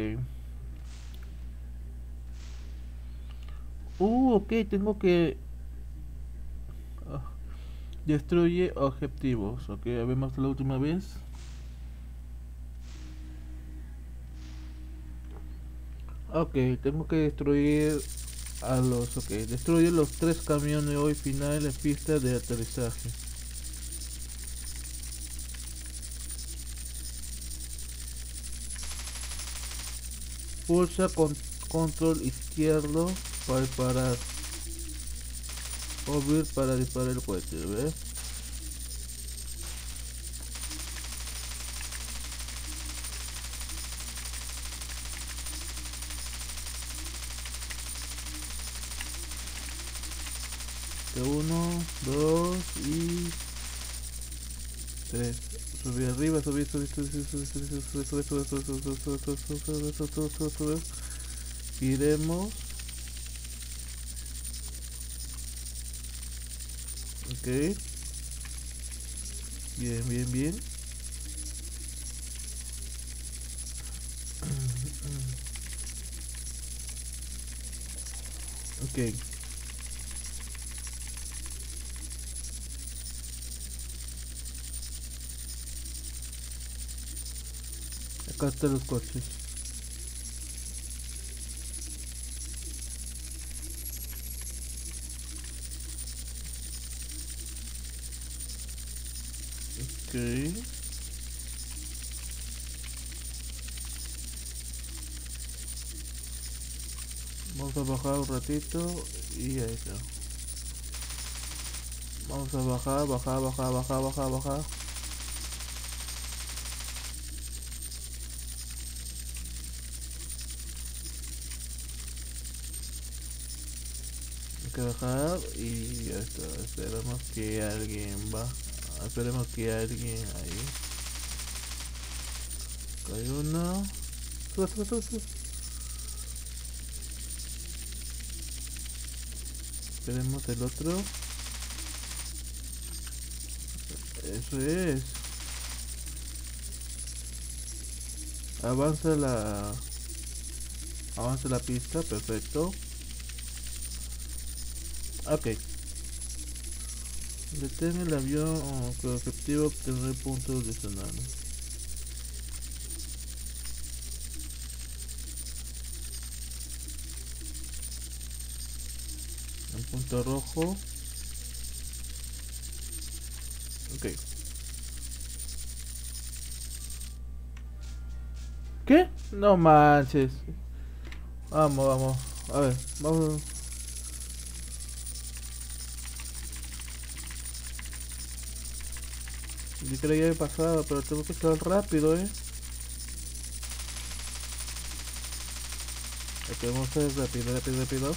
Ok, tengo que... destruye objetivos, ok, vemos la última vez. Ok, tengo que destruir a los... Ok, destruye los 3 camiones hoy final en pista de aterrizaje. Pulsa con control izquierdo para parar. O ver para disparar el cohete, ¿ves? De 1, 2 y 3. Subí arriba, subí. Iremos. Ok. Bien. Ok. Acá están los coches. Ok. Vamos a bajar un ratito y ahí está. Vamos a bajar. Hay que bajar y ya está. Esperemos que alguien va. Esperemos que alguien ahí. Acá hay uno. Sube. Esperemos el otro. Eso es. Avanza la pista, perfecto. Ok. Detén el avión con objetivo obtener puntos adicionales. Un punto rojo. Ok. ¿Qué? No manches. Vamos. A ver, vamos. Yo creía que había pasado, pero tengo que estar rápido, Ok, vamos a ser rápido.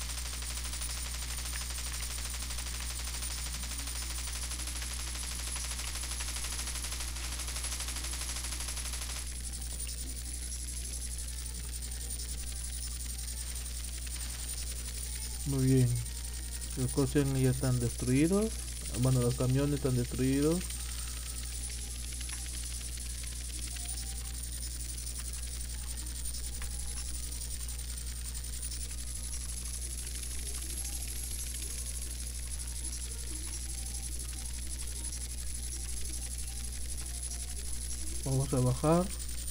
Muy bien. Los coches ya están destruidos. Bueno, los camiones están destruidos. Vamos a bajar.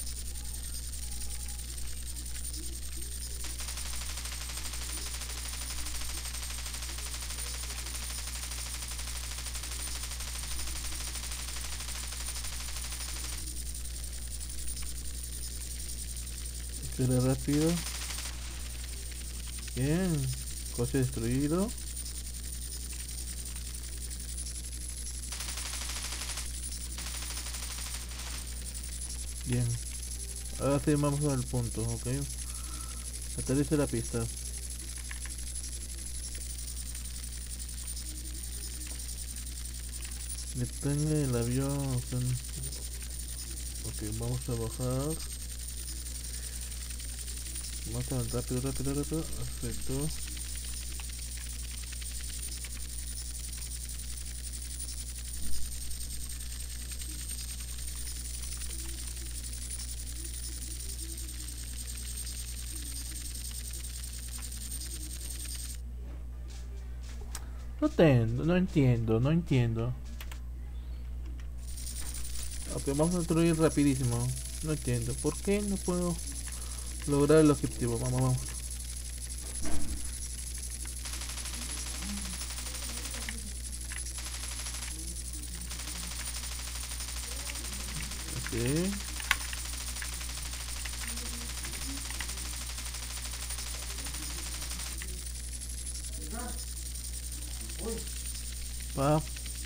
Será rápido. Bien. Coche destruido. Bien. Ahora sí vamos al punto, ok. Aterriza la pista. Detenga el avión. Ok, vamos a bajar. Vamos a rápido. Perfecto. No entiendo. Ok, vamos a destruir rapidísimo. No entiendo. ¿Por qué no puedo lograr el objetivo? Vamos. Ok. Va.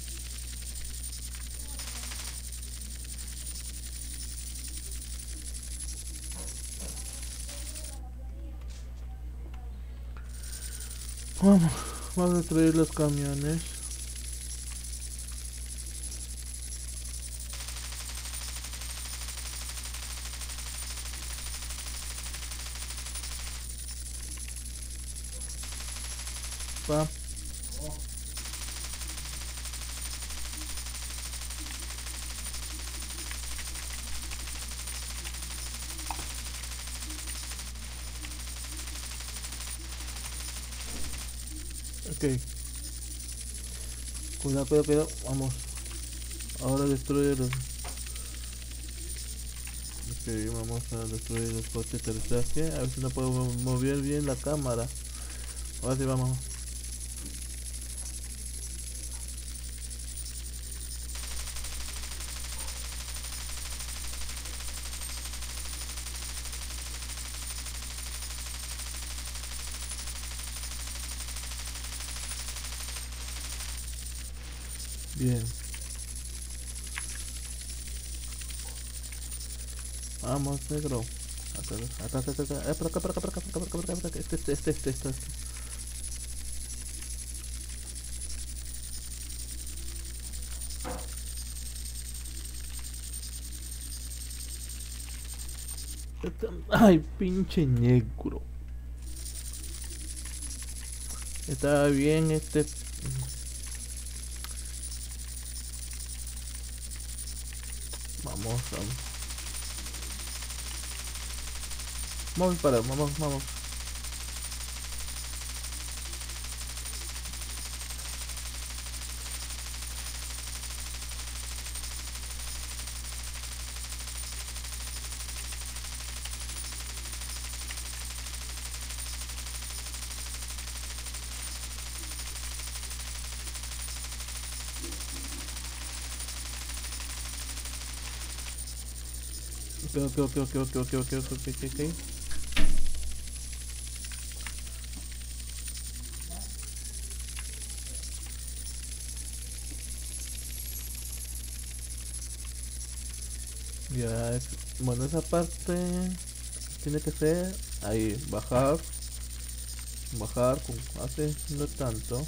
Vamos a destruir los camiones. Va. Ok. Cuidado, vamos. Ahora destruye los... Ok, vamos a destruir el coche de aterrizaje. A ver si no puedo mover bien la cámara. Ahora sí, vamos. Bien. Vamos, negro. Atrás, atrás, atrás. Por acá, por acá, por acá, por acá, por acá, por acá, por acá. Este. Ay, pinche negro. Está bien este. Vamos, vamos. Vamos para, vamos. Ok. Ya, bueno, esa parte tiene que ser ahí, bajar con hace no tanto.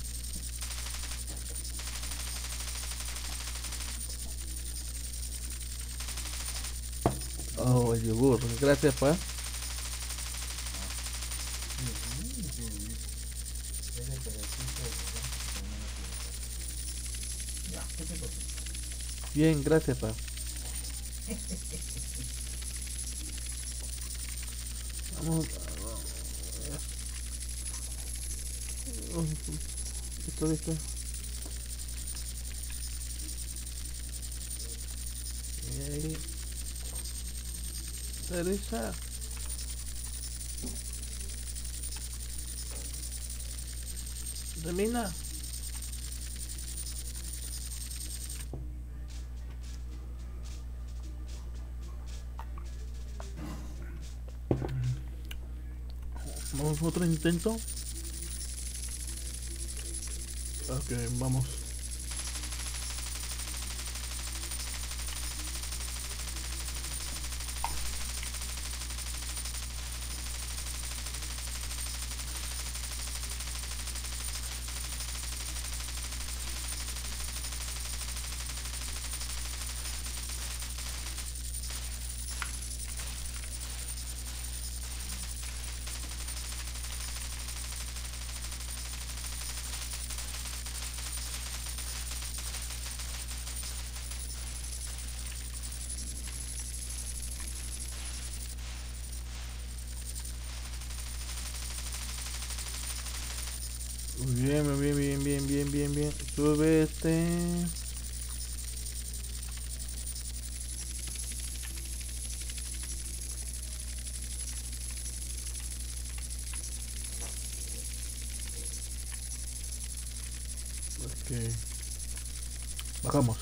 Oh, el yogur, gracias pa. Bien, gracias pa. Vamos. Listo. Y ahí. Teresa. Termina. Vamos a otro intento. Ok, vamos. Bien. Sube este. Ok. Bajamos.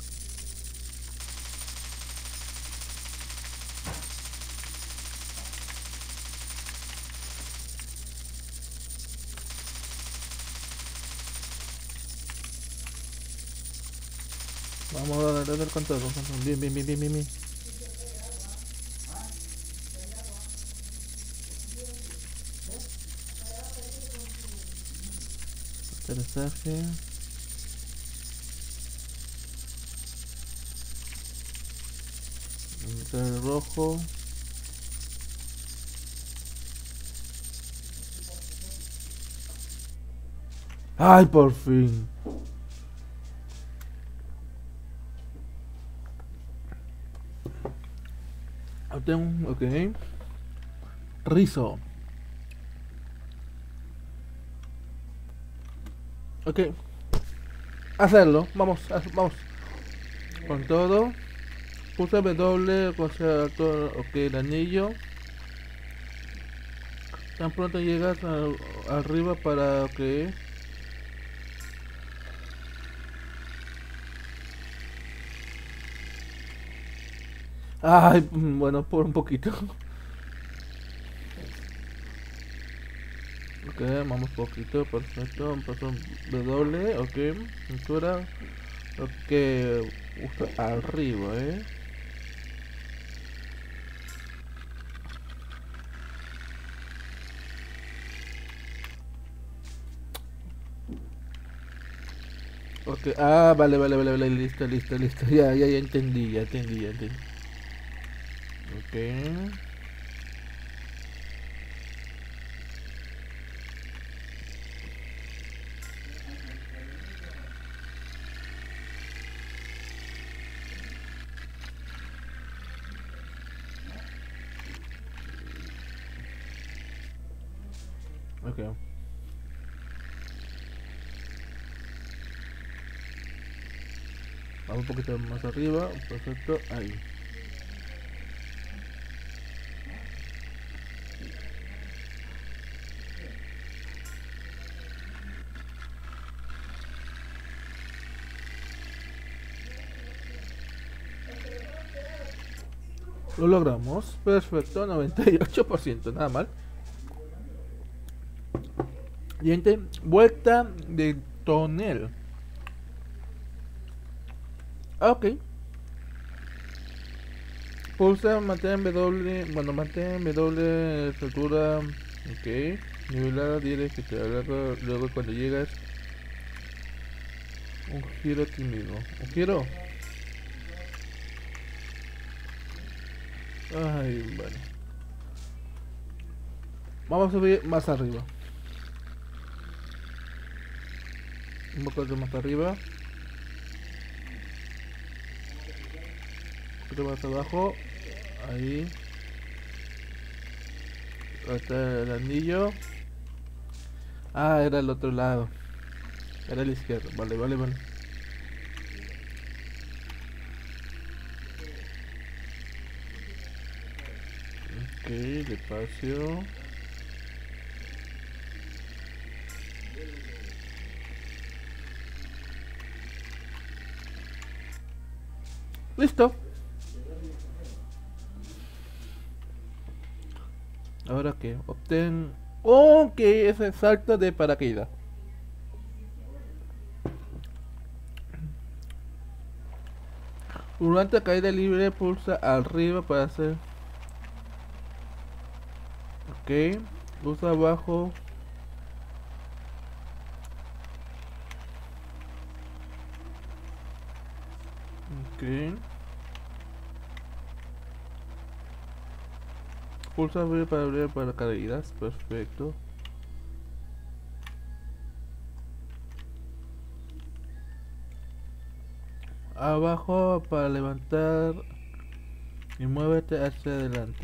Vamos a darle el control. Bien. Aterrizaje. El rojo. Ay, por fin. Ok. Rizo. Ok. Hacerlo. Vamos. Con todo. Pulsa W, todo, ok, el anillo. Tan pronto llegas arriba para, ok. Ay, bueno, por un poquito. Ok, vamos poquito, perfecto. Paso W, ok. Cintura. Ok, justo arriba, Ok, vale, listo. Ya entendí, ya entendí. Ok. Ok. Vamos un poquito más arriba, perfecto, ahí. Lo logramos, perfecto, 98%, nada mal. Siguiente, vuelta de tonel. Ok. Pulsa, mantén W, bueno, mantén W, altura, ok. Nivelada, directo, luego cuando llegas. Un giro tímido. ¿Un giro? Ay, bueno. Vamos a subir más arriba. Un poco más arriba. Un poco más abajo. Ahí. Ahí está el anillo. Ah, era el otro lado. Era el izquierdo. Vale. Ok, despacio. Listo. Ahora que obtén. Ok, ese salto de paracaídas. Durante caída libre, pulsa arriba para hacer. Ok, usa abajo. Ok. Pulsa abrir para caídas. Perfecto. Abajo para levantar. Y muévete hacia adelante.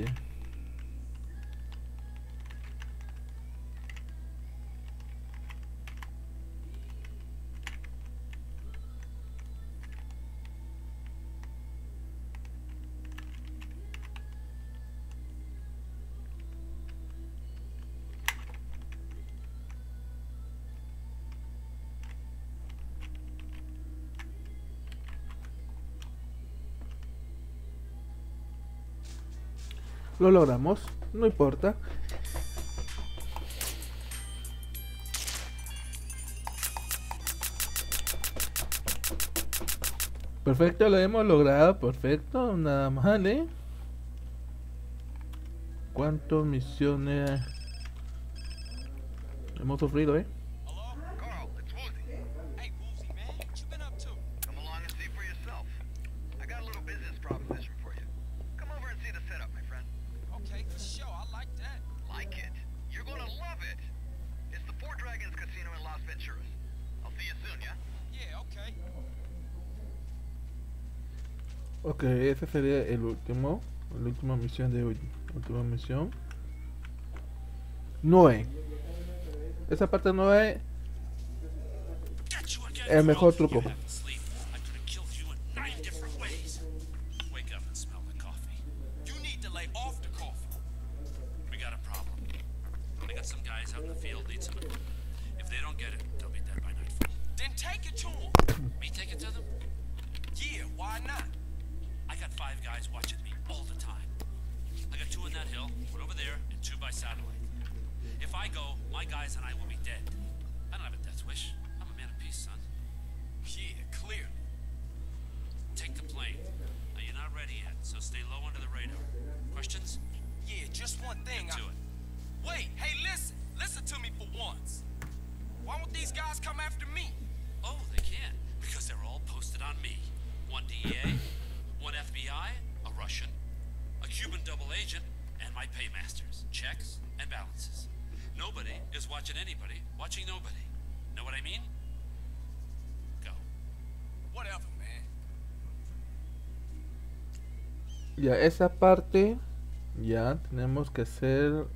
Lo logramos, no importa. Perfecto, lo hemos logrado, perfecto, nada mal, ¿Cuántas misiones hemos sufrido, Hello? Carl, it's Woozy. Hey, Woozy, man, what you been up to? Come along and see for yourself. I got a little business proposition for you. Come over and see the setup, my friend. Okay, for sure, I like that. Like it? You're gonna love it. It's the Four Dragons Casino in Las Venturas. I'll see you soon, yeah? Yeah, okay. Ok, ese sería el último. La última misión de hoy. Última misión. 9. Esa parte 9. Got you again. El mejor truco. You haven't sleep. I could have killed you in 9 different ways. Wake up. lay off the coffee. We got a problem. I got some guys out in the field need some. If they don't get it, they'll be dead by nightfall. Then take it to them. Me take it to them? Yeah, why not? I got 5 guys watching me all the time. I got 2 in that hill, 1 over there, and 2 by satellite. If I go, my guys and I will be dead. I don't have a death wish. I'm a man of peace, son. Yeah, clearly. Take the plane. Now you're not ready yet, so stay low under the radar. Questions? Yeah, just one thing. Get to it. Wait, hey, listen. Listen to me for once. Why won't these guys come after me? Oh, they can, because they're all posted on me. 1 DEA, 1 FBI, a Russian, a Cuban double agent, and my paymasters, checks and balances. Nobody is watching anybody, watching nobody. Know what I mean? Go. Whatever, man. Ya esa parte ya tenemos que hacer.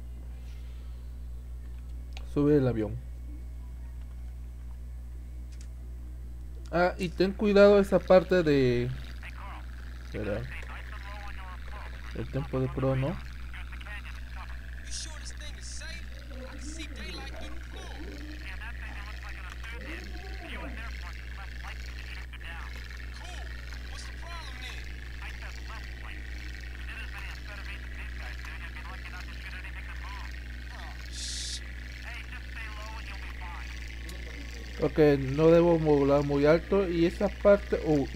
Sube el avión. Ah, y ten cuidado esa parte de. Espera. El tiempo de crono. You sure this thing is safe? I can see daylight through the floor. Cool. What's the problem then? Oh, shit. Ok, no debo volar muy alto. Y esa parte.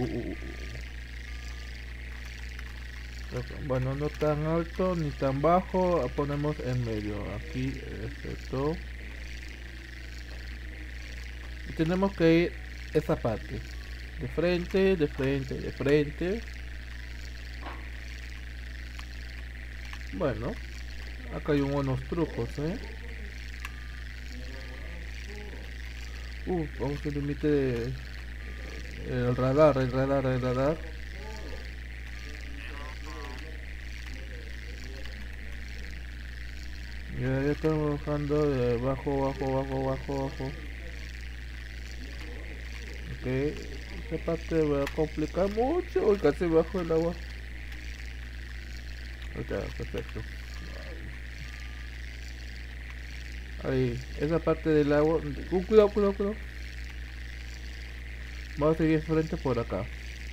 Ok, bueno, no tan alto ni tan bajo. Ponemos en medio. Aquí, esto. Y tenemos que ir esa parte. De frente, de frente, de frente. Bueno, acá hay buenos trucos, vamos al límite de el radar. Ya estamos bajando de bajo. Ok, esta parte va a complicar mucho. Uy, casi bajo el agua. Ok, perfecto. Ahí, esa parte del agua. Cuidado. Vamos a seguir frente por acá.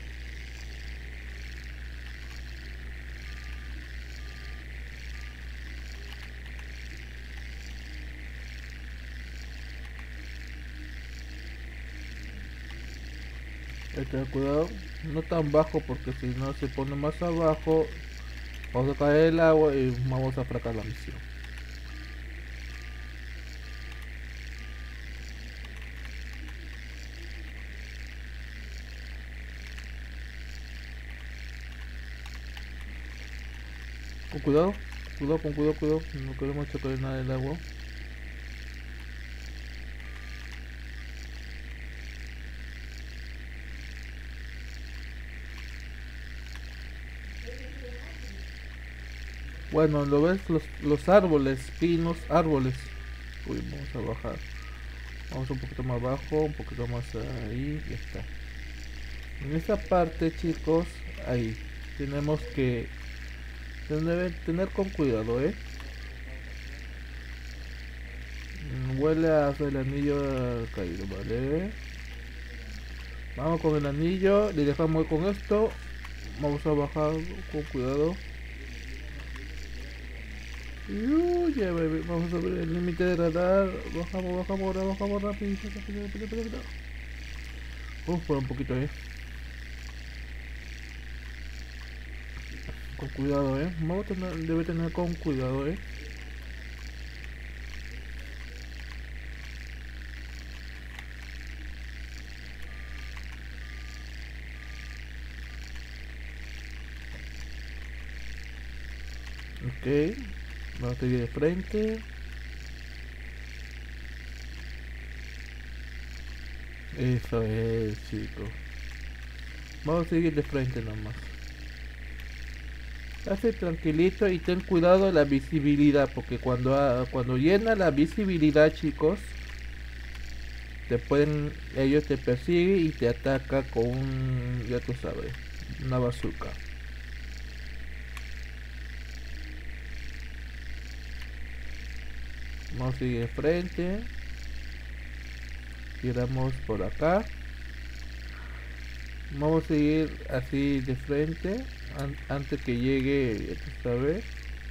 Hay que tener cuidado, no tan bajo porque si no se pone más abajo vamos a caer el agua y vamos a fracasar la misión. Con cuidado, no queremos chocar nada del agua. Bueno, lo ves, los árboles, pinos, árboles. Uy, vamos a bajar. Vamos un poquito más abajo, un poquito más ahí, ya está. En esta parte, chicos, ahí tenemos que tener con cuidado, huele a el anillo caído, vale. Vamos con el anillo, le dejamos con esto. Vamos a bajar con cuidado. Ya, baby, vamos a ver el límite de radar. Bajamos rápido. Por un poquito, con cuidado, debe tener con cuidado, Ok, vamos a seguir de frente. Eso es, chicos. Vamos a seguir de frente nomás. Hace tranquilito y ten cuidado de la visibilidad, porque cuando llena la visibilidad, chicos, ellos te persiguen y te atacan con ya tú sabes, una bazooka. Vamos a seguir de frente. Giramos por acá. Vamos a seguir así de frente antes que llegue esta vez.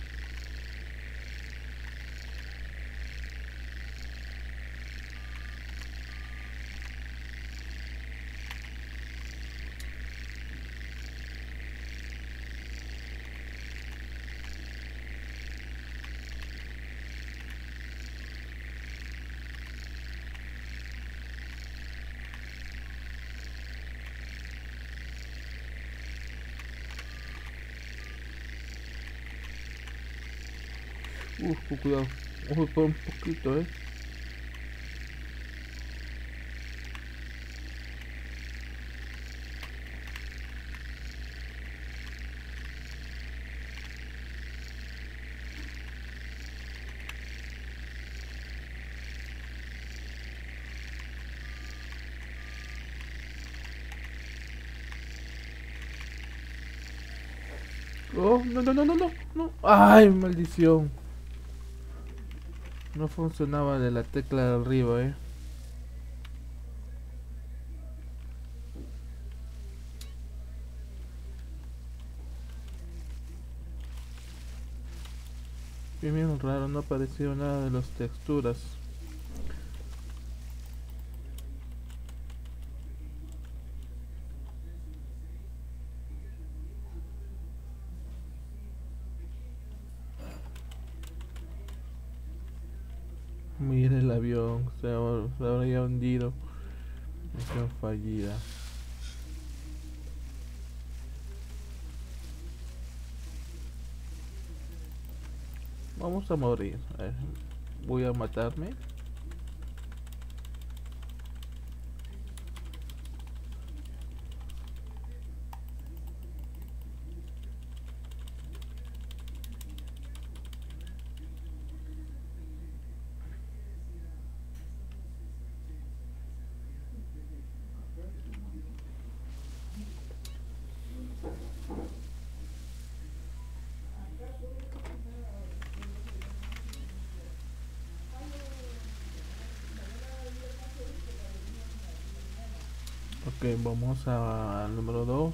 Cuidado. Ojo con un poquito, Oh, no. Ay, maldición. No funcionaba de la tecla de arriba, Bien raro, no apareció nada de las texturas. Mira el avión, se habría hundido. Misión fallida. Vamos a morir. A ver, voy a matarme. Ok, vamos al número 2.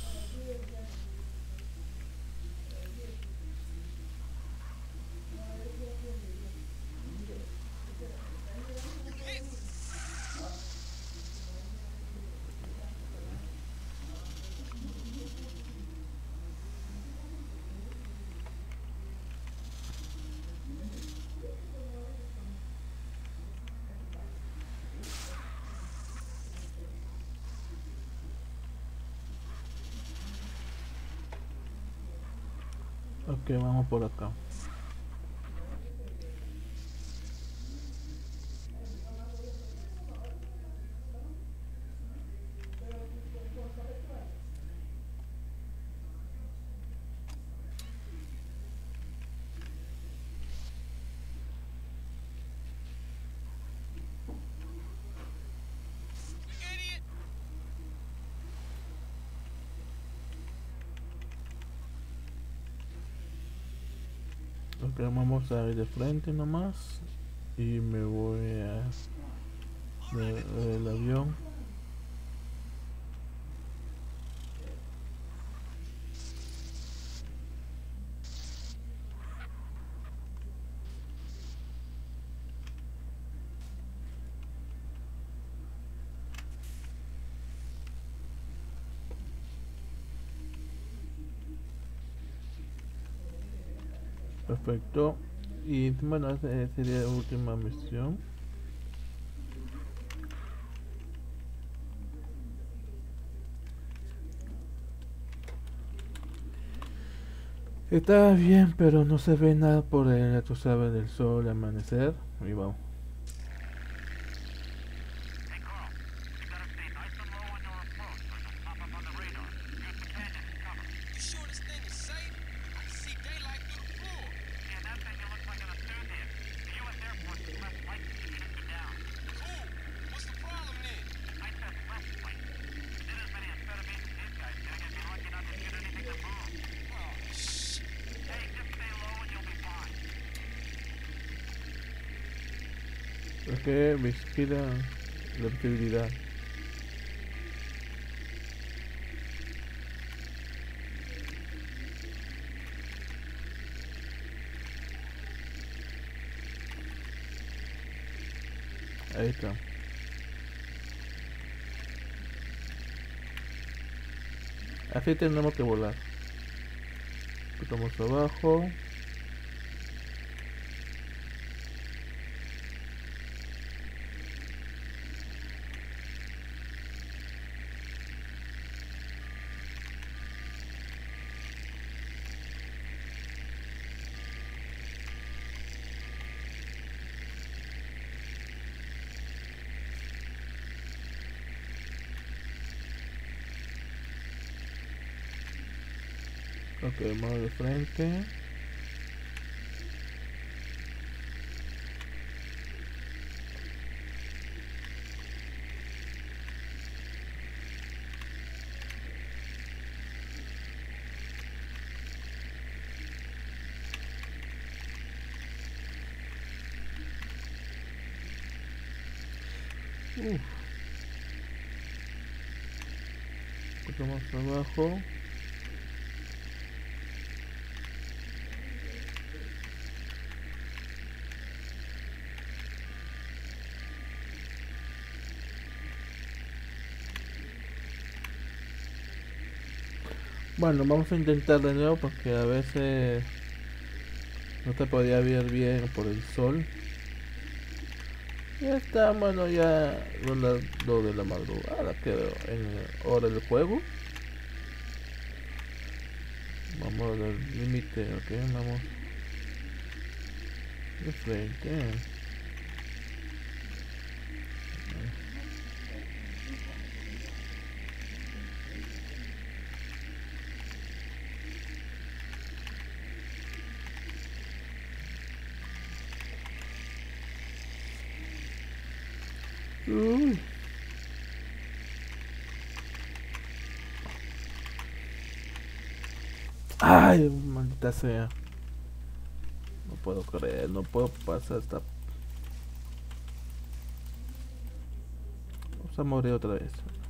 Ok, vamos por acá. Idiot! Ok, vamos a ir de frente nomás. Y me voy a del avión. Perfecto. Y bueno, esa sería la última misión. Está bien, pero no se ve nada por el, tú sabes, del sol amanecer. Y vamos. Hey, Carl, you gotta stay nice and low on your approach so you'll pop up on the radar. Use the canyon as cover. You sure this thing is safe? I can see daylight through the floor. Yeah, that thing you look like an enthusiast. The U.S. Air Force is less likely to shoot you down. Cool. What's the problem then? I said less likely. You did as many amphetamines as these guys did, you'd be lucky not to shoot anything that moves. Oh, shit. Hey, just stay low and you'll be fine. porque vigila la visibilidad. Ahí está. Así tenemos que volar. Picamos abajo. Ok, modo de frente. Uf. Un poco más abajo. Bueno, vamos a intentar de nuevo porque a veces no te podía ver bien por el sol. Ya está, bueno, ya son las 2 de la madrugada, quedó en hora del juego. Vamos al límite, ok, vamos de frente. Uy. Ay, maldita sea. No puedo creer, no puedo pasar esta. Vamos a morir otra vez.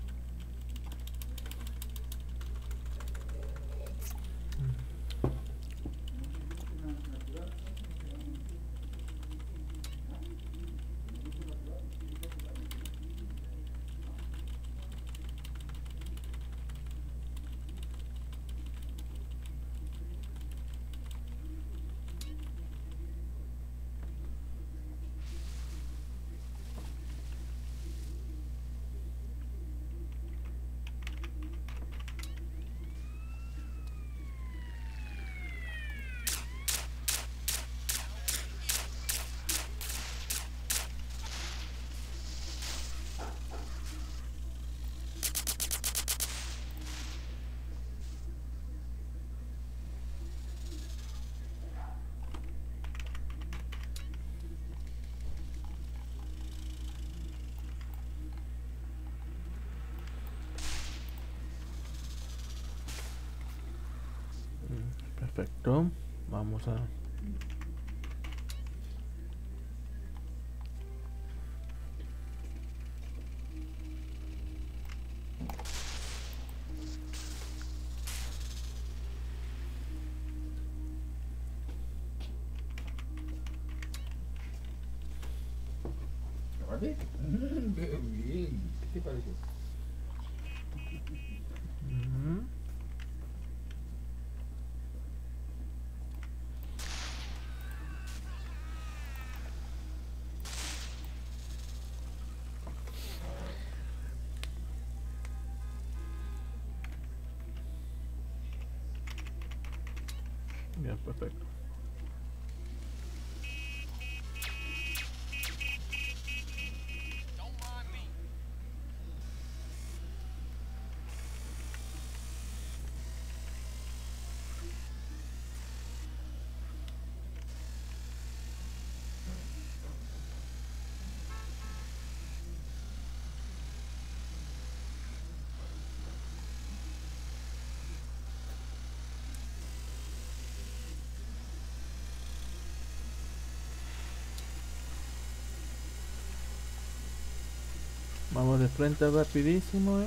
Perfecto, vamos a. ¿Acabaste? Bien. ¿Qué te pareció? Ujú. Bien, perfecto. Don't mind me. Vamos de frente rapidísimo,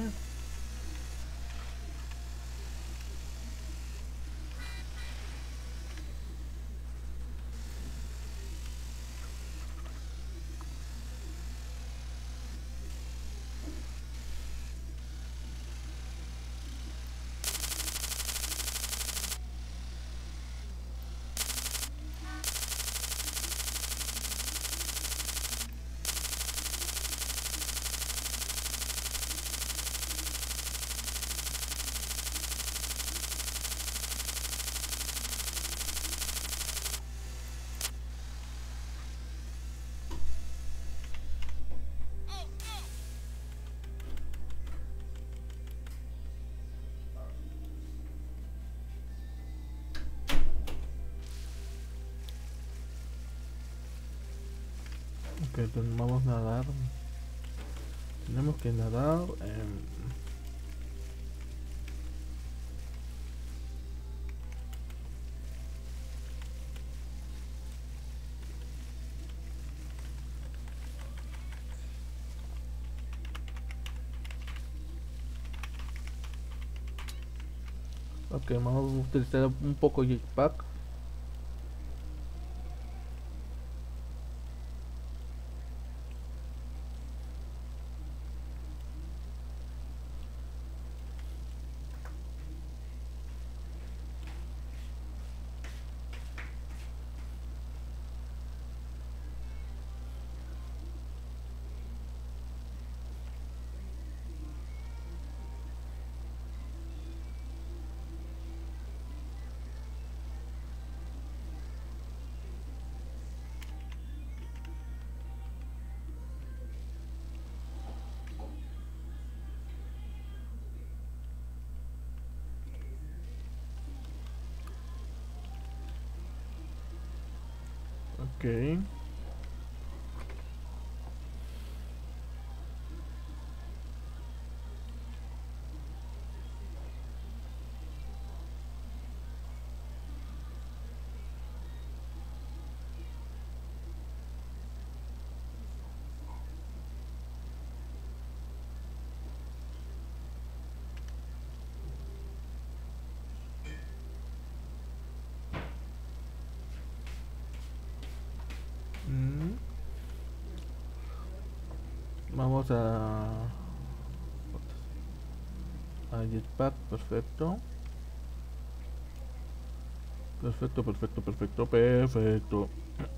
Oh, no! Ok, pues vamos a nadar. Tenemos que nadar. Ok, vamos a utilizar un poco jetpack. Ok. Mm. Vamos a jetpack, perfecto. Perfecto, perfecto, perfecto, perfecto.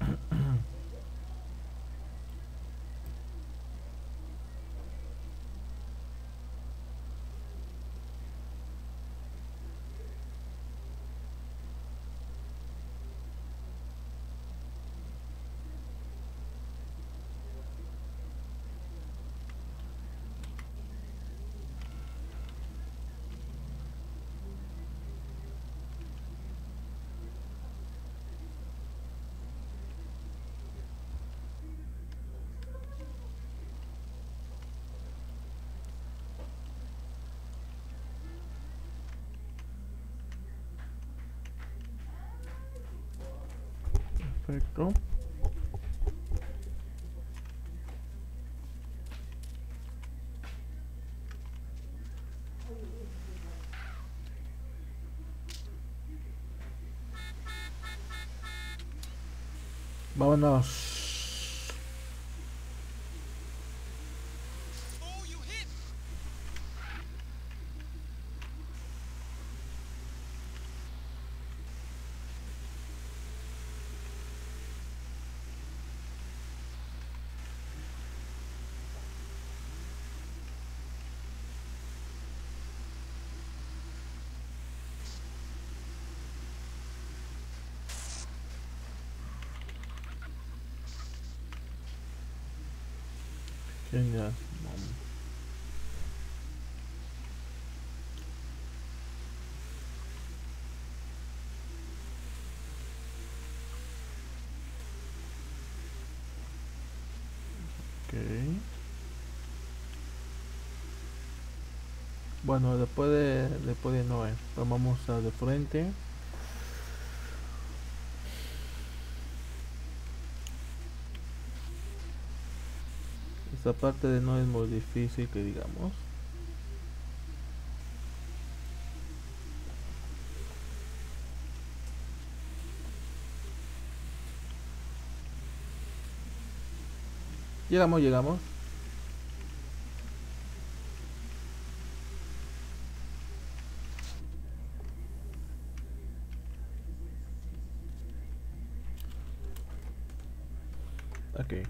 Perfecto. Vámonos. Fool, you hit me. Genial. Ok. Bueno, después de Noé, vamos a de frente. Esta parte no es muy difícil que digamos. Llegamos. Ok.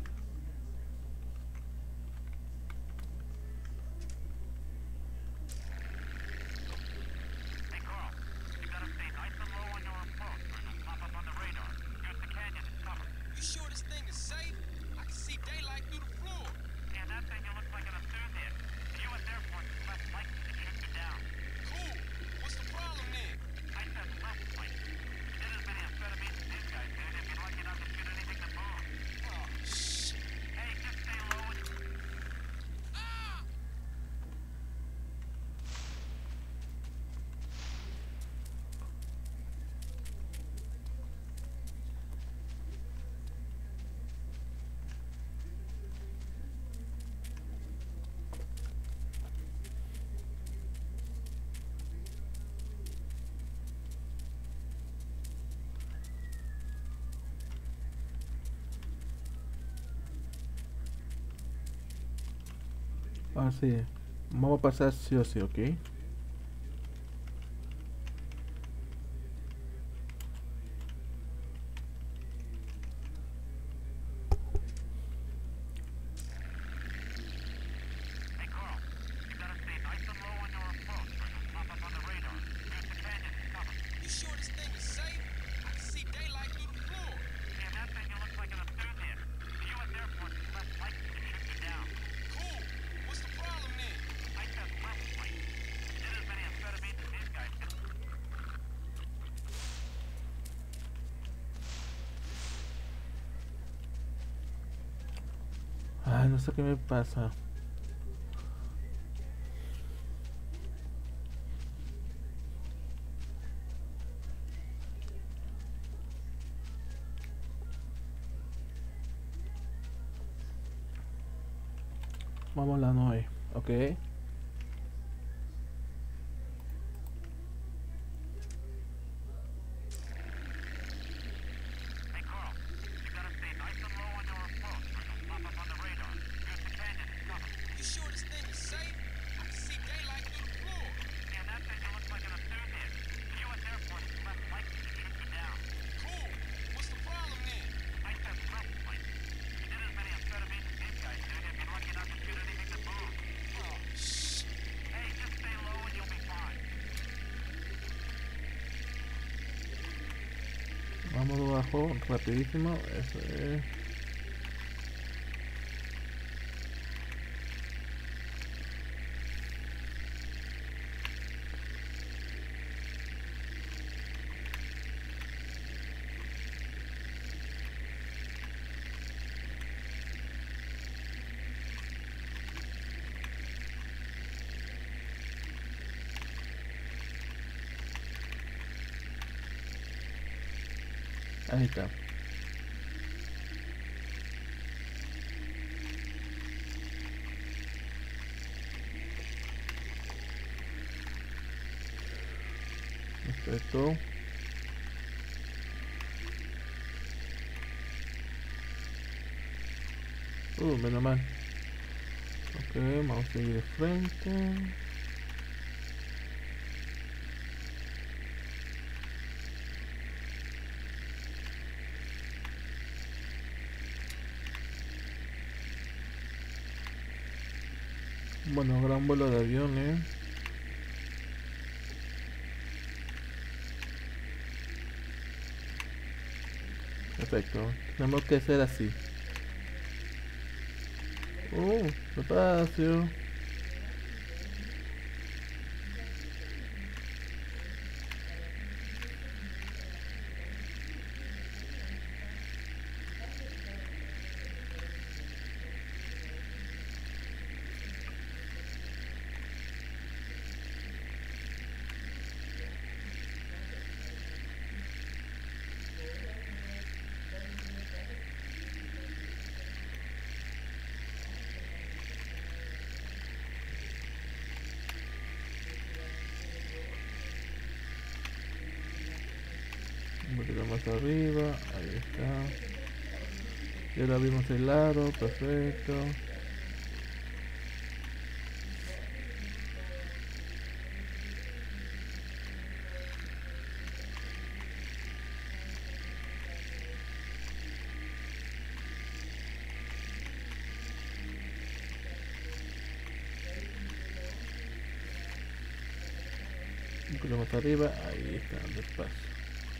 Hey, Carl, you gotta stay nice and low on your approach or it'll pop up on the radar. Here's the canyon, it's covered. You sure this thing is safe? I can see daylight through the floor. Yeah, that thing you look like an enthusiast. The U.S. Air Force is less likely to shoot you down. Cool. What's the problem then? I said less likely. You did as many amphetamines as these guys did if you're lucky enough to shoot anything that moves. Oh, shh. Hey, just stay low and... Ah! Ahora sí. Vamos a pasar sí o sí, ¿ok? Hey, Carl, you gotta stay nice and low on your approach or it'll pop up on the radar. Here's the canyon, it's covered. You sure this thing is safe? I can see daylight through the floor. Yeah, that thing you look like an enthusiast. The U.S. Air Force is less likely to shoot you down. Cool. What's the problem then? I said less likely. You did as many amphetamines as these guys did. Ay, no sé qué me pasa. Vamos a la 9, ok. Hey, Carl, you gotta stay nice and low on your approach or it'll pop up on the radar. Here's the canyon, it's covered. You sure this thing is safe? I can see daylight through the floor. Yeah, that thing you look like an enthusiast. The U.S. Air Force is less likely to shoot you down. Cool. What's the problem then? I said less likely. You did as many amphetamines as these guys did if you're lucky enough to shoot anything that moves. Oh, shh. Hey, just stay low and you'll be fine. Vamos abajo, rapidísimo. Eso es. Ahí está. Perfecto. Menos mal. Ok, vamos a seguir de frente. Bueno, gran vuelo de aviones. Perfecto, tenemos que hacer así. Despacio. Un poquito más arriba, ahí está. Ya lo vimos el aro, perfecto. Un poquito más arriba, ahí está, despacio.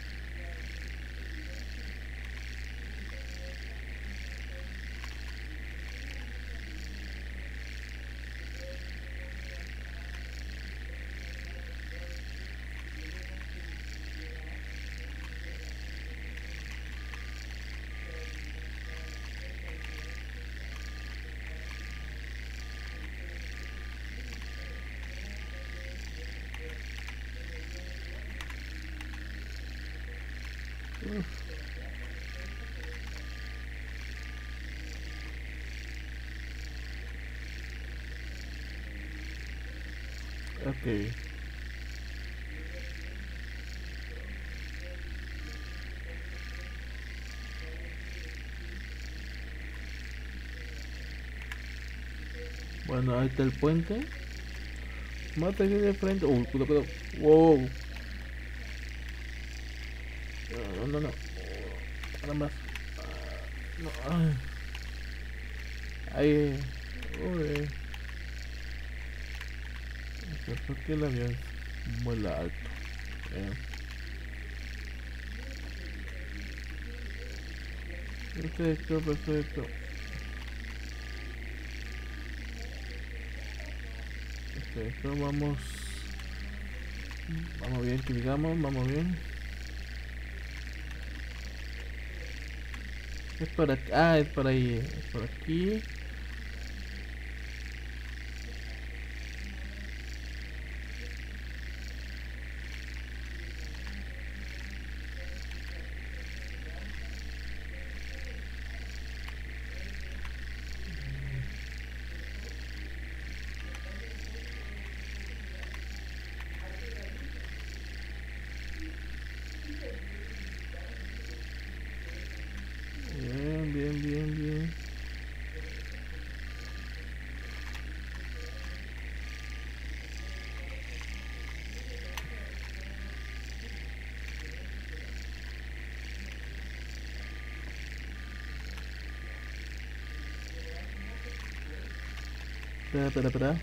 Ok. Bueno, ahí está el puente. Mata aquí de frente. Cuidado, cuidado. Wow. No, no, no. Nada más. No. Ay. Ahí. Uy. ¿Por qué el avión vuela alto? Perfecto, perfecto. Perfecto, vamos. Vamos bien, que digamos, vamos bien. Es para aquí. Ah, es para ahí. Es por aquí. Bien, bien, bien, bien. Espera, espera, espera.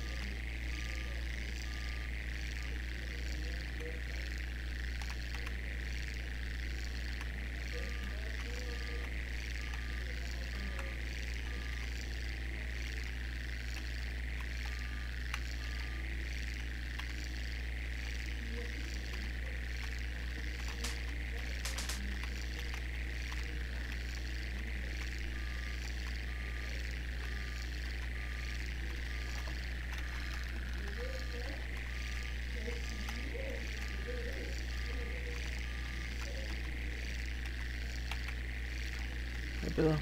Pero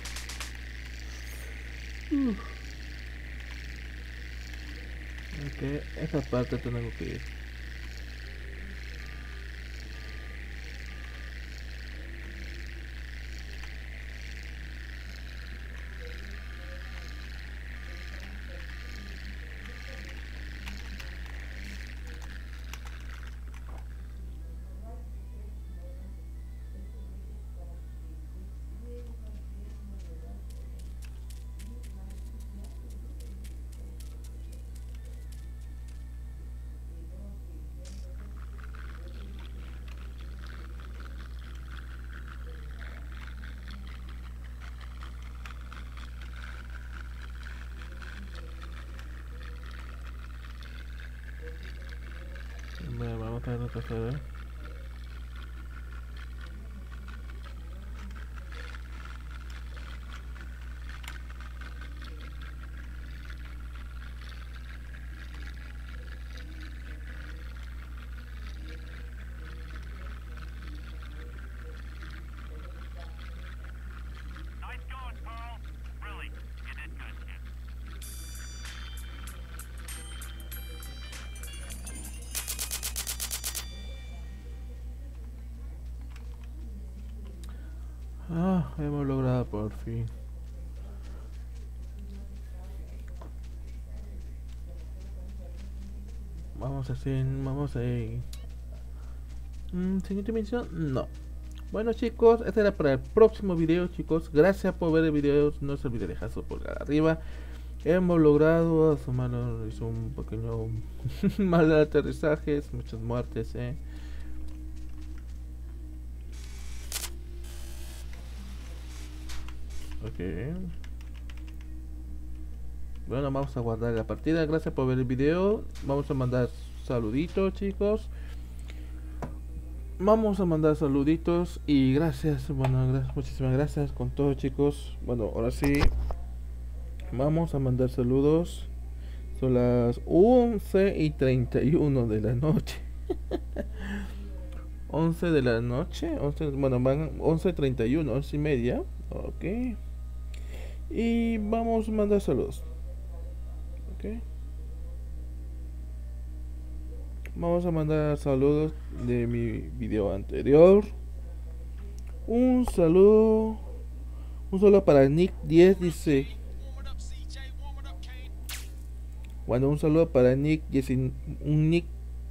ok, esa parte tengo que ir. Bueno, vamos a ver otra vez. Nice going, Pearl. Really, you did good, kid. Ah, hemos logrado por fin. Vamos a hacer, vamos a ir. Siguiente misión, no. Bueno chicos, este era para el próximo video chicos. Gracias por ver el video, no se olviden dejar su pulgar arriba. Hemos logrado asomarnos, hizo un pequeño mal de aterrizajes, muchas muertes, Ok. Bueno, vamos a guardar la partida. Gracias por ver el video. Vamos a mandar saluditos chicos. Vamos a mandar saluditos y gracias, bueno, muchísimas gracias con todo chicos. Bueno, ahora sí vamos a mandar saludos. Son las 11:31 de la noche. 11 de la noche, 11, bueno, van 11:31, 11:30. Ok. Y vamos a mandar saludos. Ok. Vamos a mandar saludos de mi video anterior. Un saludo para Nick 10 dice. Bueno, un saludo para Nick 10, Nick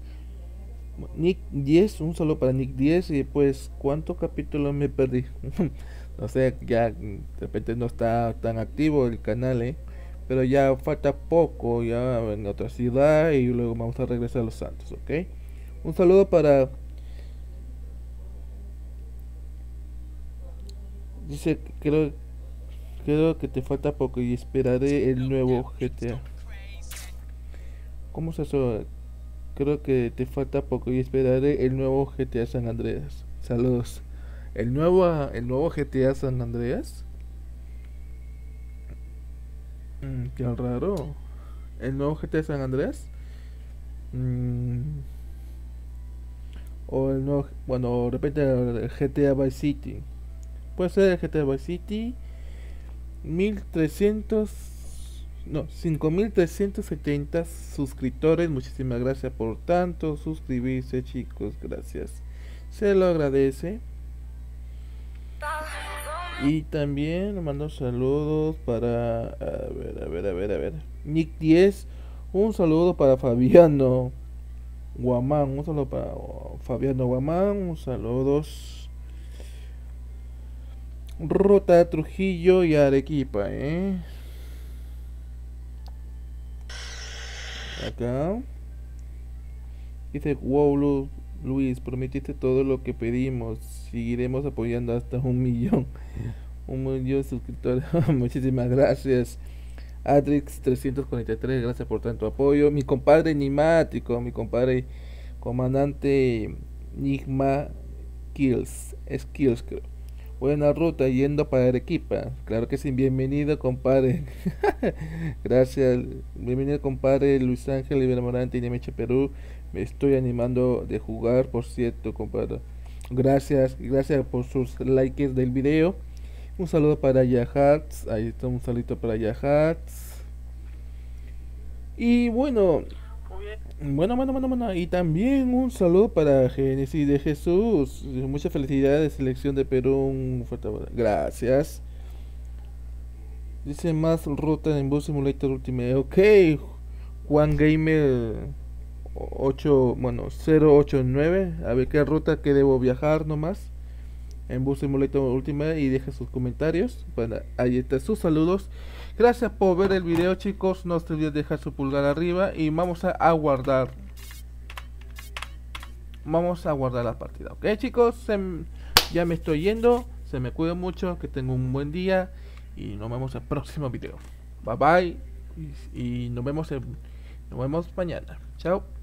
10, un saludo para Nick 10 y pues ¿cuántos capítulos me perdí? No sé, ya de repente no está tan activo el canal, pero ya falta poco, ya en otra ciudad y luego vamos a regresar a Los Santos, ¿ok? Un saludo para... Dice, creo que te falta poco y esperaré el nuevo GTA. ¿Cómo es eso? Creo que te falta poco y esperaré el nuevo GTA San Andreas. Saludos. ¿El nuevo GTA San Andreas? Qué raro. ¿El nuevo GTA San Andreas? O el nuevo... Bueno, de repente el GTA Vice City. Puede ser el GTA Vice City. 5370 suscriptores. Muchísimas gracias por tanto suscribirse chicos. Gracias. Se lo agradece. Y también le mando saludos para... A ver. Nick 10. Un saludo para Fabiano Guamán. Un saludo para Fabiano Guamán. Un saludos. Rota, Trujillo y Arequipa, Acá. Dice, wow, Luis, prometiste todo lo que pedimos. Seguiremos apoyando hasta 1 millón. 1 millón de suscriptores. Muchísimas gracias. Adrix 343, gracias por tanto apoyo. Mi compadre Nimático, mi compadre comandante Nigma Skills creo. Buena ruta yendo para Arequipa. Claro que sí, bienvenido compadre. Gracias. Bienvenido compadre Luis Ángel Rivera Morante y Nemeche Perú. Me estoy animando de jugar, por cierto, compadre. Gracias por sus likes del video. Un saludo para Yahats. Ahí está un saludito para Yahats. Y bueno. Y también un saludo para Génesis de Jesús. Muchas felicidades, selección de Perú. Un fuerte abrazo. Gracias. Dice más ruta en Bus Simulator Ultimate. Ok. Juan Gamer 089. A ver qué ruta que debo viajar nomás en Bus Simulator Ultimate y deja sus comentarios. Bueno, ahí están sus saludos. Gracias por ver el video chicos. No se olviden dejar su pulgar arriba y vamos a guardar. Vamos a guardar la partida. Ok chicos, ya me estoy yendo. Se me cuida mucho, que tengan un buen día y nos vemos en el próximo video. Bye bye y nos vemos mañana. Chao.